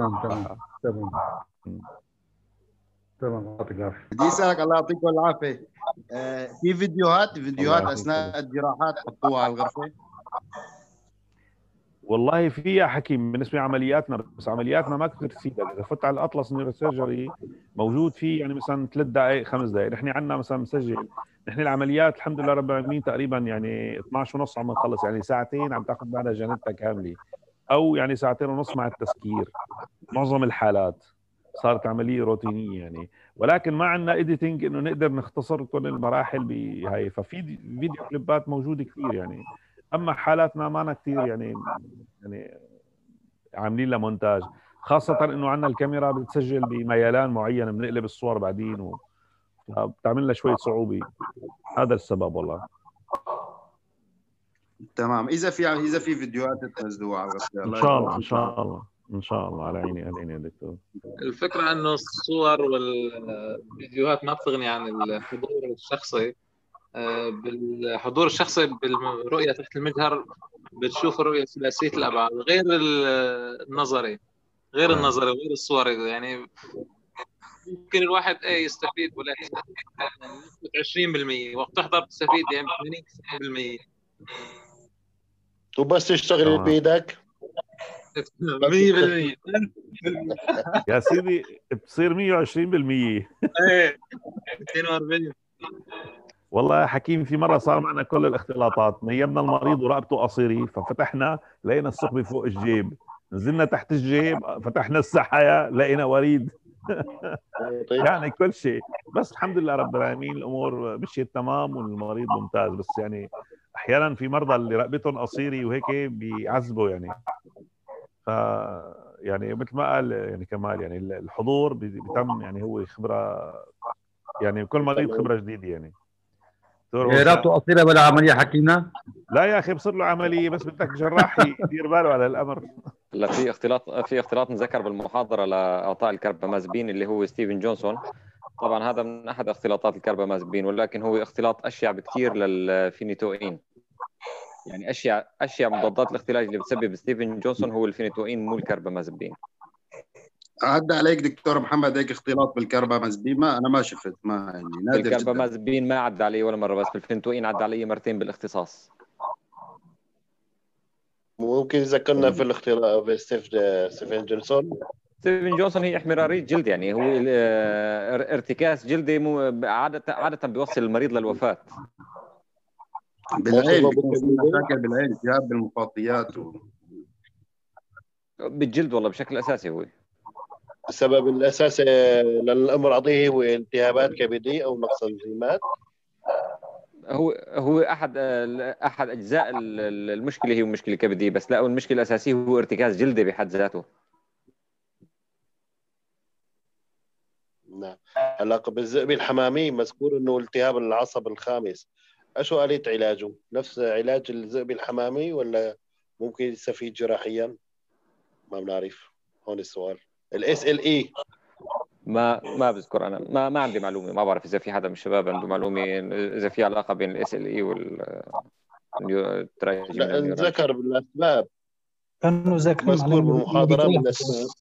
تمام يعطيك العافيه. بدي اسالك الله يعطيكم العافيه، في فيديوهات اثناء الجراحات حطوها على الغرفه؟ والله في يا حكيم بالنسبه لعملياتنا، بس عملياتنا ما كثير تفيدك. اذا فت على الاطلس نيوروسيرجري موجود فيه يعني مثلا 3 دقائق 5 دقائق. نحن عندنا مثلا مسجل، نحن العمليات الحمد لله رب العالمين تقريبا يعني 12:30 عم نخلص، يعني ساعتين عم تاخذ بعدها جانبتها كامله، او يعني 2.5 ساعات مع التسكير. معظم الحالات صارت عمليه روتينيه يعني، ولكن ما عندنا اديتنج انه نقدر نختصر كل المراحل بهاي. ففي فيديو كليبات موجوده كثير يعني، اما حالاتنا ما أنا كثير يعني عاملين لها مونتاج، خاصه انه عندنا الكاميرا بتسجل بميلان معين بنقلب الصور بعدين بتعمل لها شويه صعوبه. هذا السبب والله. تمام. اذا في فيديوهات تنزلوها على الغرفه ان شاء الله ان شاء الله ان شاء الله. على عيني يا دكتور. الفكره انه الصور والفيديوهات ما بتغني عن الحضور الشخصي. بالحضور الشخصي بالرؤيه تحت المجهر بتشوف الرؤيه ثلاثيه الابعاد غير النظري، غير النظري الصوري. يعني ممكن الواحد يستفيد ولا يستفيد يعني 20%، وقت تحضر تستفيد يعني 80-90%. وبس تشتغل بايدك 100%. يا سيدي بتصير 120%. ايه 240. والله يا حكيم في مره صار معنا كل الاختلاطات، نيمنا المريض ورقبته قصيره ففتحنا لقينا الثقب فوق الجيب، نزلنا تحت الجيب فتحنا السحايا لقينا وريد. يعني كل شيء، بس الحمد لله رب العالمين الامور مشيت تمام والمريض ممتاز. بس يعني احيانا في مرضى اللي رقبتهم قصيره وهيك بيعذبوا يعني. ف يعني مثل ما قال يعني كمال، يعني الحضور بيتم يعني هو خبره، يعني كل مريض خبره جديده يعني. رقبته قصيره ولا عمليه حكينا؟ لا يا اخي بصير له عمليه، بس بدك جراح يدير باله على الامر. لا في اختلاط نذكر بالمحاضره لاعطاء الكربامازepine اللي هو ستيفن جونسون. طبعا هذا من احد اختلاطات الكربامازepine، ولكن هو اختلاط اشيع بكثير للفينيتوئين. يعني اشيع مضادات الاختلاج اللي بتسبب ستيفن جونسون هو الفينيتوئين مو الكربامازepine. عدى عليك دكتور محمد هيك اختلاط بالكربامازepine؟ ما انا ما شفت، ما يعني نادر جدا. الكربامازepine ما عدى علي ولا مره، بس بالفينيتوئين عدى علي مرتين بالاختصاص. ممكن يذكرنا في الاختلاط بستيفن جونسون. ستيفن جونسون هي احمراريه جلد، يعني هو ارتكاز جلدي عاده بيوصل المريض للوفاه. بالعين مشاكل بالعين، التهاب بالمخاطيات بالجلد والله بشكل اساسي. هو السبب الاساسي للامراض هو التهابات كبديه او نقص انزيمات. هو احد اجزاء المشكله هي مشكله كبديه، بس لا المشكله الاساسيه هو ارتكاز جلدي بحد ذاته. نعم. هلا بالذئب الحمامي مذكور انه التهاب العصب الخامس، شو آلية علاجه؟ نفس علاج الذئب الحمامي ولا ممكن يستفيد جراحيا؟ ما بنعرف. هون السؤال. SLE ما بذكر انا، ما عندي معلومه، ما بعرف اذا في حدا من الشباب عنده معلومه اذا في علاقه بين SLE لا ذكر بالاسباب كانوا ذاكرين مذكور بالمحاضره من